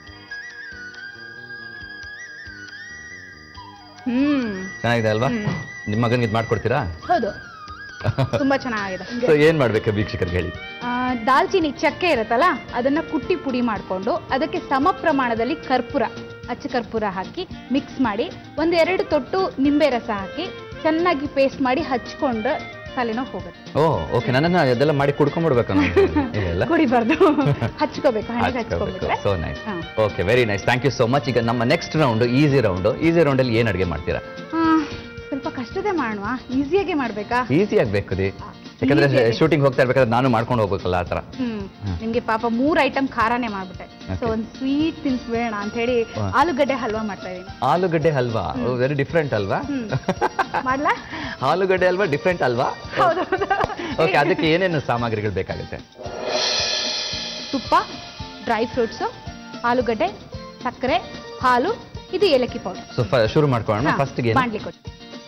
ಹ್ಮ್ ಚೆನ್ನಾಗಿದೆ ಅಲ್ವಾ? ನಿಮ್ಮ ಮಗನಿಗೆ ಇದು ಮಾಡ್ಕೊಡ್ತೀರಾ? ಹೌದು, ತುಂಬಾ ಚೆನ್ನಾಗಿದೆ. ಸೊ ಏನ್ ಮಾಡ್ಬೇಕು ವೀಕ್ಷಕರಿಗೆ ಹೇಳಿ. ಆ, ದಾಲ್ಚಿನ್ನಿ ಚಕ್ಕೆ ಇರುತ್ತಲ್ಲ, ಅದನ್ನ ಕುಟ್ಟಿ ಪುಡಿ ಮಾಡಿಕೊಂಡು ಅದಕ್ಕೆ ಸಮ ಪ್ರಮಾಣದಲ್ಲಿ ಕರ್ಪೂರ, ಅಚ್ಚ ಕರ್ಪೂರ ಹಾಕಿ ಮಿಕ್ಸ್ ಮಾಡಿ ಒಂದೆರಡು ತೊಟ್ಟು ನಿಂಬೆ ರಸ ಹಾಕಿ ಚೆನ್ನಾಗಿ ಪೇಸ್ಟ್ ಮಾಡಿ ಹಚ್ಕೊಂಡು ತಲೆನೋವು ಹೋಗುತ್ತೆ. ಓ ಓಕೆ, ನನ್ನನ್ನ ಅದೆಲ್ಲ ಮಾಡಿ ಕುಡ್ಕೊಂಡ್ಬಿಡ್ಬೇಕು ಇಲ್ಲ ಕುಡಿಬಾರ್ದು, ಹಚ್ಕೋಬೇಕು, ಹಣೆಗೆ ಹಚ್ಕೋಬೇಕು. So nice. Okay, very nice, thank you so much. ಈಗ ನಮ್ಮ next round easy round. Easy round ಅಲ್ಲಿ ಏನ್ ಅಡುಗೆ ಮಾಡ್ತೀರಾ? ಸ್ವಲ್ಪ ಕಷ್ಟದೇ ಮಾಡುವ, ಈಸಿಯಾಗೆ ಮಾಡ್ಬೇಕಾ? ಈಸಿ ಆಗ್ಬೇಕು ರೀ, ಯಾಕಂದ್ರೆ ಶೂಟಿಂಗ್ ಹೋಗ್ತಾ ಇರ್ಬೇಕಾದ್ರೆ ನಾನು ಮಾಡ್ಕೊಂಡು ಹೋಗ್ಬೇಕಲ್ಲ ಆ ಥರ. ಹ್ಮ್ ನಿಮ್ಗೆ ಪಾಪ ಮೂರ್ ಐಟಮ್ ಖಾರಾನೇ ಮಾಡ್ಬಿಟ್ಟೆ. ಸೊ ಒಂದ್ ಸ್ವೀಟ್ ತಿನ್ಸ್ಬೇಡ ಅಂತ ಹೇಳಿ ಆಲೂಗಡ್ಡೆ ಹಲ್ವಾ ಮಾಡ್ತಾ ಇದೀನಿ. ಆಲೂಗಡ್ಡೆ ಹಲ್ವಾ ವೆರಿ ಡಿಫ್ರೆಂಟ್ ಅಲ್ವಾ? ಮಾಡ್ಲಾ? ಆಲೂಗಡ್ಡೆ ಹಲ್ವಾ ಡಿಫ್ರೆಂಟ್ ಅಲ್ವಾ? ಓಕೆ, ಅದಕ್ಕೆ ಏನೇನು ಸಾಮಗ್ರಿಗಳು ಬೇಕಾಗುತ್ತೆ? ತುಪ್ಪ, ಡ್ರೈ ಫ್ರೂಟ್ಸ್, ಆಲೂಗಡ್ಡೆ, ಸಕ್ಕರೆ, ಹಾಲು, ಇದು ಏಲಕ್ಕಿ ಪೌಡರ್. ಸೊ ಶುರು ಮಾಡ್ಕೊಳ್ಳೋಣ. ಫಸ್ಟ್ ಗೆ ಮಾಡ್ಲಿ ಕೊಡಿ.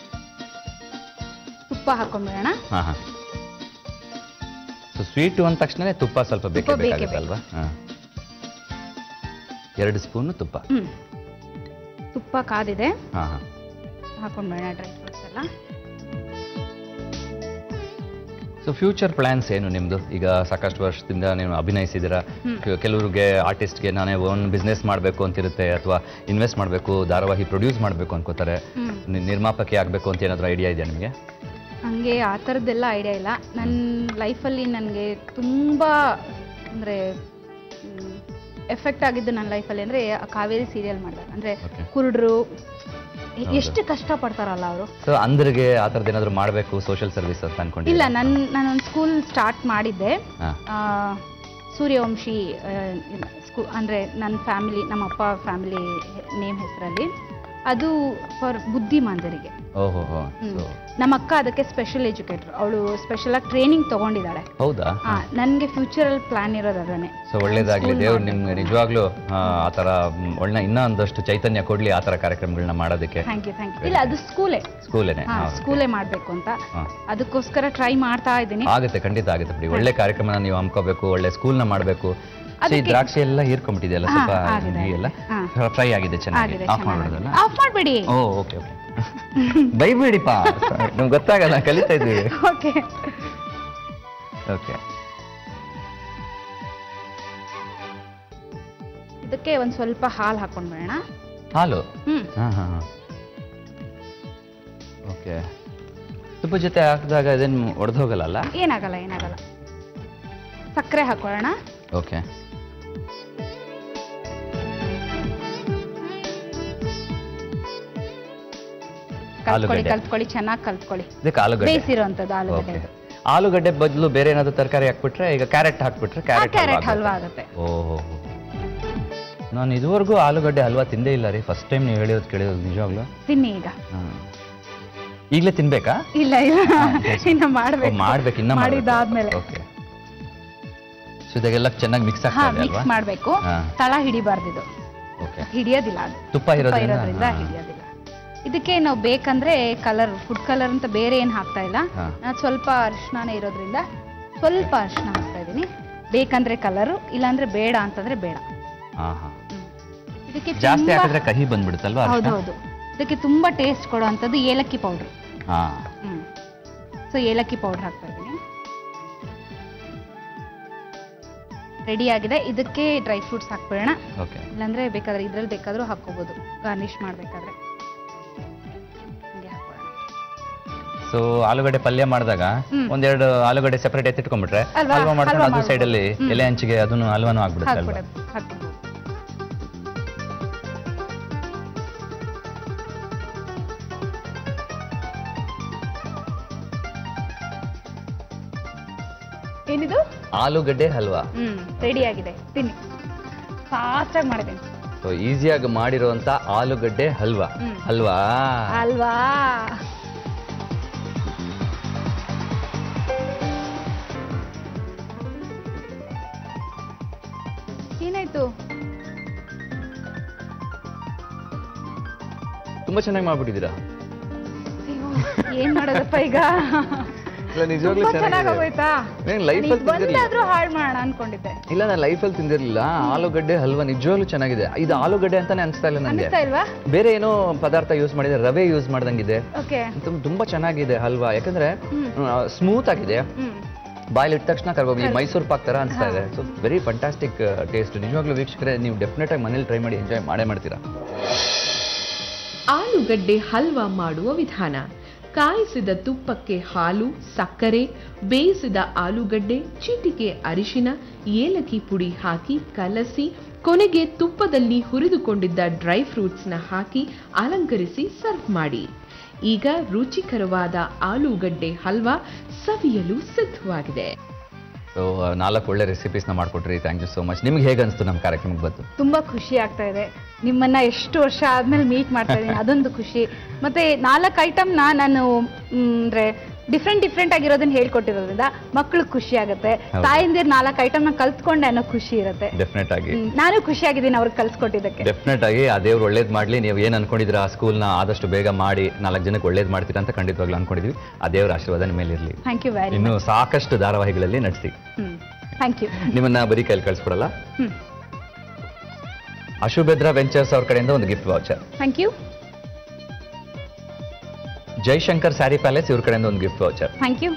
ತುಪ್ಪ ಹಾಕೊಂಡ್ಬಿಡೋಣ. ಹಾ ಹಾ. ಸೊ ಸ್ವೀಟ್ ಅಂದ ತಕ್ಷಣ ತುಪ್ಪ ಸ್ವಲ್ಪ ಬೇಕೇ ಬೇಕಾಗುತ್ತೆ ಅಲ್ವಾ? ಹಾ. ಎರಡು ಸ್ಪೂನ್ ತುಪ್ಪ. ಹ್ಮ್ ತುಪ್ಪ ಕಾದಿದೆ. ಹಾ ಹಾ. ಹಾಕೊಂಡ್ಬಿಡೋಣ ಡ್ರೈ ಫ್ರೂಟ್ಸ್ ಎಲ್ಲ. ಸೊ ಫ್ಯೂಚರ್ ಪ್ಲಾನ್ಸ್ ಏನು ನಿಮ್ದು? ಈಗ ಸಾಕಷ್ಟು ವರ್ಷದಿಂದ ನೀವು ಅಭಿನಯಿಸಿದ್ದೀರಾ. ಕೆಲವರಿಗೆ ಆರ್ಟಿಸ್ಟ್ಗೆ ನಾನೇ ಓನ್ ಬಿಸ್ನೆಸ್ ಮಾಡಬೇಕು ಅಂತಿರುತ್ತೆ, ಅಥವಾ ಇನ್ವೆಸ್ಟ್ ಮಾಡಬೇಕು, ಧಾರಾವಾಹಿ ಪ್ರೊಡ್ಯೂಸ್ ಮಾಡಬೇಕು ಅನ್ಕೋತಾರೆ, ನಿರ್ಮಾಪಕಿ ಆಗಬೇಕು ಅಂತ ಏನಾದರೂ ಐಡಿಯಾ ಇದೆಯಾ ನಿಮಗೆ? ಹಂಗೆ ಆ ಥರದ್ದೆಲ್ಲ ಐಡಿಯಾ ಇಲ್ಲ. ನನ್ನ ಲೈಫಲ್ಲಿ ನನಗೆ ತುಂಬ ಅಂದರೆ ಎಫೆಕ್ಟ್ ಆಗಿದ್ದು ನನ್ನ ಲೈಫಲ್ಲಿ ಅಂದರೆ ಕಾವೇರಿ ಸೀರಿಯಲ್ ಮಾಡಿದಾಗ. ಅಂದರೆ ಕುರುಡ್ರು ಎಷ್ಟು ಕಷ್ಟ ಪಡ್ತಾರಲ್ಲ ಅವರು. ಸೊ ಅಂದ್ರಿಗೆ ಆ ಥರದ್ದು ಏನಾದರೂ ಮಾಡಬೇಕು ಸೋಷಿಯಲ್ ಸರ್ವಿಸ್ ಅಂತ ಅನ್ಕೊಂಡಿಲ್ಲ? ಇಲ್ಲ, ನನ್ನ ನಾನೊಂದು ಸ್ಕೂಲ್ ಸ್ಟಾರ್ಟ್ ಮಾಡಿದ್ದೆ, ಸೂರ್ಯವಂಶಿ ಸ್ಕೂ ಅಂದರೆ ನನ್ನ ಫ್ಯಾಮಿಲಿ, ನಮ್ಮ ಅಪ್ಪ ಫ್ಯಾಮಿಲಿ ನೇಮ್ ಹೆಸರಲ್ಲಿ. ಅದು ಫಾರ್ ಬುದ್ಧಿಮಾಂದರಿಗೆ. ಓಹೋ. ನಮ್ಮ ಅಕ್ಕ ಅದಕ್ಕೆ ಸ್ಪೆಷಲ್ ಎಜುಕೇಟರ್, ಅವಳು ಸ್ಪೆಷಲ್ ಆಗಿ ಟ್ರೈನಿಂಗ್ ತಗೊಂಡಿದ್ದಾಳೆ. ಹೌದಾ? ನನಗೆ ಫ್ಯೂಚರಲ್ಲಿ ಪ್ಲಾನ್ ಇರೋದು ಅದನ್ನೇ. ಸೊ ಒಳ್ಳೇದಾಗ್ಲಿ, ದೇವ್ರು ನಿಮ್ಗೆ ನಿಜವಾಗ್ಲೂ ಆ ಥರ ಒಳ್ಳೆ ಇನ್ನೂ ಒಂದಷ್ಟು ಚೈತನ್ಯ ಕೊಡ್ಲಿ ಆ ಥರ ಕಾರ್ಯಕ್ರಮಗಳನ್ನ ಮಾಡೋದಕ್ಕೆ. Thank you thank you. ಇಲ್ಲ, ಅದು ಸ್ಕೂಲೇ ಸ್ಕೂಲೇನೆ ಸ್ಕೂಲೇ ಮಾಡಬೇಕು ಅಂತ ಅದಕ್ಕೋಸ್ಕರ ಟ್ರೈ ಮಾಡ್ತಾ ಇದ್ದೀನಿ. ಆಗುತ್ತೆ, ಖಂಡಿತ ಆಗುತ್ತೆ ಬಿಡಿ. ಒಳ್ಳೆ ಕಾರ್ಯಕ್ರಮನ ನೀವು ಹಮ್ಕೋಬೇಕು, ಒಳ್ಳೆ ಸ್ಕೂಲ್ನ ಮಾಡಬೇಕು. ದ್ರಾಕ್ಷಿ ಎಲ್ಲ ಹೀರ್ಕೊಂಡ್ಬಿಟ್ಟಿದೆಯಲ್ಲ, ಸ್ವಲ್ಪ ಎಲ್ಲ ಫ್ರೈ ಆಗಿದೆ ಚೆನ್ನಾಗಿ. ಆಫ್ ಮಾಡ್ಬಿಡೋದಲ್ಲ? ಆಫ್ ಮಾಡಬೇಡಿ. ಓ ಓಕೆ ಓಕೆ. ಬೈಬೇಡಿಪ್ಪ, ನಮ್ಗೆ ಗೊತ್ತಾಗಲ್ಲ, ಕಲಿತಾ ಇದ್ದೀವಿ. Okay okay. ಇದಕ್ಕೆ ಒಂದು ಸ್ವಲ್ಪ ಹಾಲು ಹಾಕೊಂಡ್ಬಿಡೋಣ. ಹಾಲು? ಹ್ಮ್ ಹಾಂ ಹಾಂ ಹಾಂ. ಓಕೆ. ತುಪ್ಪ ಜೊತೆ ಹಾಕಿದಾಗ ಅದೇನು ಒಡೆದು ಹೋಗಲ್ಲ? ಏನಾಗಲ್ಲ ಏನಾಗಲ್ಲ. ಸಕ್ಕರೆ ಹಾಕೊಳ್ಳೋಣ. ಓಕೆ. ಕಲ್ತ್ಕೊಳ್ಳಿ ಕಲ್ತ್ಕೊಳ್ಳಿ ಚೆನ್ನಾಗಿ ಕಲ್ತ್ಕೊಳ್ಳಿ. ಬೇಯಿಸಿರೋಂಥದ್ದು ಆಲೂಗಡ್ಡೆ. ಆಲೂಗಡ್ಡೆ ಬದಲು ಬೇರೆ ಏನಾದ್ರು ತರಕಾರಿ ಹಾಕ್ಬಿಟ್ರೆ, ಈಗ ಕ್ಯಾರೆಟ್ ಹಾಕ್ಬಿಟ್ರೆ ಕ್ಯಾರೆಟ್ ಹಲ್ವಾ ಆಗುತ್ತೆ. ಓಹೋ, ನಾನು ಇದುವರೆಗೂ ಆಲೂಗಡ್ಡೆ ಹಲ್ವಾ ತಿಂದೇ ಇಲ್ಲ ರೀ. ಫಸ್ಟ್ ಟೈಮ್ ನೀವು ಹೇಳಿರೋದು ಕೇಳಿರೋದು ನಿಜವಾಗ್ಲೂ. ತಿನ್ನಿ ಈಗ. ಈಗಲೇ ತಿನ್ಬೇಕಾ? ಇಲ್ಲ ಇಲ್ಲ, ಇನ್ನ ಮಾಡ್ಬೇಕು. ಮಾಡ್ಬೇಕು, ಇನ್ನ ಮಾಡಿದಾದ್ಮೇಲೆ. ಓಕೆ. ಸೊ ಇದೆಲ್ಲ ಚೆನ್ನಾಗಿ ಮಿಕ್ಸ್ ಆಗ್ತಾ ಇದೆ ಅಲ್ವಾ? ಮಿಕ್ಸ್ ಮಾಡಬೇಕು. ತಳ ಹಿಡಿಬಾರ್ದಿದು. ಓಕೆ. ಹಿಡಿಯೋದಿಲ್ಲ, ಅದು ತುಪ್ಪ ಇರೋದ್ರಿಂದ ಹಿಡಿಯೋದಿಲ್ಲ. ಇದಕ್ಕೆ ನಾವು ಬೇಕಂದ್ರೆ ಕಲರ್, ಫುಡ್ ಕಲರ್ ಅಂತ ಬೇರೆ ಏನು ಹಾಕ್ತಾ ಇಲ್ಲ. ನಾನು ಸ್ವಲ್ಪ ಅರಿಶಿಣನೇ ಇರೋದ್ರಿಂದ ಸ್ವಲ್ಪ ಅರಿಶಿಣ ಹಾಕ್ತಾ ಇದ್ದೀನಿ. ಬೇಕಂದ್ರೆ ಕಲರು, ಇಲ್ಲಾಂದ್ರೆ ಬೇಡ ಅಂತಂದ್ರೆ ಬೇಡ. ಇದಕ್ಕೆ ಜಾಸ್ತಿ ಹಾಕಿದ್ರೆ ಕಹಿ ಬಂದ್ಬಿಡುತ್ತಲ್ವಾ? ಹೌದೌದು. ಇದಕ್ಕೆ ತುಂಬಾ ಟೇಸ್ಟ್ ಕೊಡುವಂಥದ್ದು ಏಲಕ್ಕಿ ಪೌಡರ್. ಹ್ಮ್ ಸೊ ಏಲಕ್ಕಿ ಪೌಡರ್ ಹಾಕ್ತಾ ಇದ್ದೀನಿ. ರೆಡಿ ಆಗಿದೆ. ಇದಕ್ಕೆ ಡ್ರೈ ಫ್ರೂಟ್ಸ್ ಹಾಕ್ಬಿಡೋಣ. ಇಲ್ಲಾಂದ್ರೆ ಬೇಕಾದ್ರೆ ಇದ್ರಲ್ಲಿ ಬೇಕಾದ್ರೂ ಹಾಕೋಬಹುದು, ಗಾರ್ನಿಶ್ ಮಾಡ್ಬೇಕಾದ್ರೆ. ಸೊ ಆಲೂಗಡ್ಡೆ ಪಲ್ಯ ಮಾಡಿದಾಗ ಒಂದೆರಡು ಆಲೂಗಡ್ಡೆ ಸೆಪರೇಟ್ ಎತ್ತಿಟ್ಕೊಂಡ್ಬಿಟ್ರೆ ಹಲ್ವಾ ಮಾಡ್ಕೊಂಡು ಅದು ಸೈಡ್ ಅಲ್ಲಿ ಎಲೆ ಹಂಚಿಗೆ ಅದನ್ನು ಹಲ್ವಾನು ಆಗ್ಬಿಡುತ್ತೆ. ಏನಿದು? ಆಲೂಗಡ್ಡೆ ಹಲ್ವಾ. ಹ್ಮ್ ರೆಡಿ ಆಗಿದೆ, ತಿನ್ನಿ. ಫಾಸ್ಟ್ ಆಗಿ ಮಾಡಿದ್ದೀನಿ. ಸೊ ಈಸಿಯಾಗಿ ಮಾಡಿರುವಂತ ಆಲೂಗಡ್ಡೆ ಹಲ್ವಾ ಅಲ್ವಾ? ಅಲ್ವಾ? ಏನಾಯ್ತು? ತುಂಬಾ ಚೆನ್ನಾಗಿ ಮಾಡ್ಬಿಟ್ಟಿದ್ದೀರಾ. ಏನ್ ಮಾಡೋದಪ್ಪ ಈಗ? ನಿಜವಾಗ್ಲೂ ಚೆನ್ನಾಗೋಯ್ತಾ? ಬಂದಾದ್ರೂ ಹಾಳು ಮಾಡೋಣ ಅನ್ಕೊಂಡಿದ್ದೆ. ಇಲ್ಲ, ನಾನು ಲೈಫಲ್ಲಿ ತಿಂದಿರ್ಲಿಲ್ಲ ಆಲೂಗಡ್ಡೆ ಹಲ್ವಾ. ನಿಜವಾಗ್ಲೂ ಚೆನ್ನಾಗಿದೆ. ಇದು ಆಲೂಗಡ್ಡೆ ಅಂತಾನೆ ಅನ್ಸ್ತಾ ಇಲ್ಲ ನನಗೆ. ಬೇರೆ ಏನೋ ಪದಾರ್ಥ ಯೂಸ್ ಮಾಡಿದೆ, ರವೆ ಯೂಸ್ ಮಾಡ್ದಂಗಿದೆ. ತುಂಬಾ ಚೆನ್ನಾಗಿದೆ ಹಲ್ವಾ, ಯಾಕಂದ್ರೆ ಸ್ಮೂತ್ ಆಗಿದೆ. ಬಾಯಲ್ಲಿ ಇಟ್ಟ ತಕ್ಷಣ ಕರ್ಗೋಗಿ ಮೈಸೂರು ಪಾಕ್ ತರ ಅನ್ಸ್ತಾ ಇದೆ. So very fantastic taste. ನಿಜವಾಗ್ಲೂ ವೀಕ್ಷಕರೇ, ನೀವು ಡೆಫಿನೆಟ್ ಆಗಿ ಮನೇಲಿ ಟ್ರೈ ಮಾಡಿ ಎಂಜಾಯ್ ಮಾಡೇ ಮಾಡ್ತೀರಾ. ಆಲೂಗಡ್ಡೆ ಹಲ್ವಾ ಮಾಡುವ ವಿಧಾನ: ಕಾಯಿಸಿದ ತುಪ್ಪಕ್ಕೆ ಹಾಲು, ಸಕ್ಕರೆ, ಬೇಯಿಸಿದ ಆಲೂಗಡ್ಡೆ, ಚಿಟಿಕೆ ಅರಿಶಿನ, ಏಲಕ್ಕಿ ಪುಡಿ ಹಾಕಿ ಕಲಸಿ ಕೊನೆಗೆ ತುಪ್ಪದಲ್ಲಿ ಹುರಿದುಕೊಂಡಿದ್ದ ಡ್ರೈ ಫ್ರೂಟ್ಸ್ನ ಹಾಕಿ ಅಲಂಕರಿಸಿ ಸರ್ವ್ ಮಾಡಿ. ಈಗ ರುಚಿಕರವಾದ ಆಲೂಗಡ್ಡೆ ಹಲ್ವಾ ಸವಿಯಲು ಸಿದ್ಧವಾಗಿದೆ. ಸೊ ನಾಲ್ಕು ಒಳ್ಳೆ ರೆಸಿಪೀಸ್ನ ಮಾಡ್ಕೊಟ್ರಿ. Thank you so much. ನಿಮ್ಗೆ ಹೇಗೆ ಅನಿಸ್ತು ನಮ್ಮ ಕಾರ್ಯಕ್ರಮಕ್ಕೆ ಬಂತು? ತುಂಬಾ ಖುಷಿ ಆಗ್ತಾ ಇದೆ. ನಿಮ್ಮನ್ನ ಎಷ್ಟು ವರ್ಷ ಆದ್ಮೇಲೆ ಮೀಟ್ ಮಾಡ್ತಾ ಇದ್ದೀನಿ, ಅದೊಂದು ಖುಷಿ. ಮತ್ತೆ ನಾಲ್ಕು ಐಟಮ್ನ ನಾನು ಅಂದ್ರೆ ಡಿಫ್ರೆಂಟ್ ಡಿಫ್ರೆಂಟ್ ಆಗಿರೋದನ್ನ ಹೇಳ್ಕೊಟ್ಟಿರೋದ್ರಿಂದ ಮಕ್ಳು ಖುಷಿ ಆಗುತ್ತೆ. ತಾಯಿಂದಿರ್ ನಾಲ್ಕು ಐಟಮ್ನ ಕಲ್ತ್ಕೊಂಡೆ ಅನ್ನೋ ಖುಷಿ ಇರುತ್ತೆ. ಡೆಫಿನೆಟ್ ಆಗಿ ನಾನು ಖುಷಿ ಆಗಿದ್ದೀನಿ ಅವ್ರಿಗೆ ಕಲ್ಸ್ಕೊಟ್ಟಿದ್ದಕ್ಕೆ. ಡೆಫಿನೆಟ್ ಆಗಿ ಆ ದೇವ್ರು ಒಳ್ಳೇದು ಮಾಡ್ಲಿ. ನೀವು ಏನ್ ಅನ್ಕೊಂಡಿದ್ರ ಆ ಸ್ಕೂಲ್ನ ಆದಷ್ಟು ಬೇಗ ಮಾಡಿ ನಾಲ್ಕು ಜನಕ್ಕೆ ಒಳ್ಳೇದು ಮಾಡ್ತೀರಾ ಅಂತ ಖಂಡಿತವಾಗ್ಲೂ ಅನ್ಕೊಂಡಿದ್ವಿ. ಆ ದೇವ್ರ ಆಶೀರ್ವಾದ ನಿಮ್ಮ ಮೇಲೆ ಇರಲಿ. Thank you very much. ಇನ್ನು ಸಾಕಷ್ಟು ಧಾರಾವಾಹಿಗಳಲ್ಲಿ ನಟಿಸಿ. Thank you. ನಿಮ್ಮನ್ನ ಬರೀ ಕೈಲಿ ಕಳ್ಸ್ಕೊಡಲ್ಲ. ಅಶುಭದ್ರ ವೆಂಚರ್ಸ್ ಅವ್ರ ಕಡೆಯಿಂದ ಒಂದು gift voucher. Thank you. Jaishankar Saree palace ಇವ್ರ ಕಡೆಯಿಂದ ಒಂದು gift voucher. Thank you.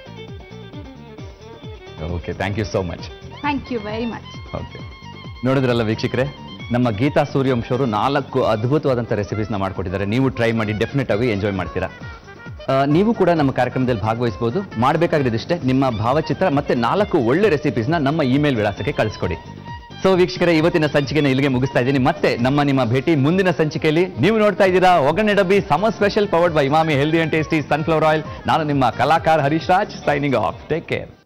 Okay, thank you so much. Thank you very much. Okay, ನೋಡಿದ್ರಲ್ಲ ವೀಕ್ಷಕರೇ, ನಮ್ಮ ಗೀತಾ ಸೂರ್ಯವಂಶ್ ಅವರು ನಾಲ್ಕು ಅದ್ಭುತವಾದಂಥ ರೆಸಿಪೀಸ್ನ ಮಾಡ್ಕೊಟ್ಟಿದ್ದಾರೆ. ನೀವು ಟ್ರೈ ಮಾಡಿ, ಡೆಫಿನೆಟ್ ಆಗಿ ಎಂಜಾಯ್ ಮಾಡ್ತೀರಾ. ನೀವು ಕೂಡ ನಮ್ಮ ಕಾರ್ಯಕ್ರಮದಲ್ಲಿ ಭಾಗವಹಿಸಬಹುದು. ಮಾಡಬೇಕಾಗಿರೋದಿಷ್ಟೇ, ನಿಮ್ಮ ಭಾವಚಿತ್ರ ಮತ್ತೆ ನಾಲ್ಕು ಒಳ್ಳೆ ರೆಸಿಪೀಸ್ನ ನಮ್ಮ ಇಮೇಲ್ ವಿಳಾಸಕ್ಕೆ ಕಳಿಸ್ಕೊಡಿ. ಸೊ ವೀಕ್ಷಕರೇ, ಇವತ್ತಿನ ಸಂಚಿಕೆನ ಇಲ್ಲಿಗೆ ಮುಗಿಸ್ತಾ ಇದ್ದೀನಿ. ಮತ್ತೆ ನಮ್ಮ ನಿಮ್ಮ ಭೇಟಿ ಮುಂದಿನ ಸಂಚಿಕೆಯಲ್ಲಿ. ನೀವು ನೋಡ್ತಾ ಇದ್ದೀರಾ Oggarane Dabbi summer special powered by Emami healthy and tasty sunflower oil. ನಾನು ನಿಮ್ಮ ಕಲಾಕಾರ Harish Raj, signing off. Take care.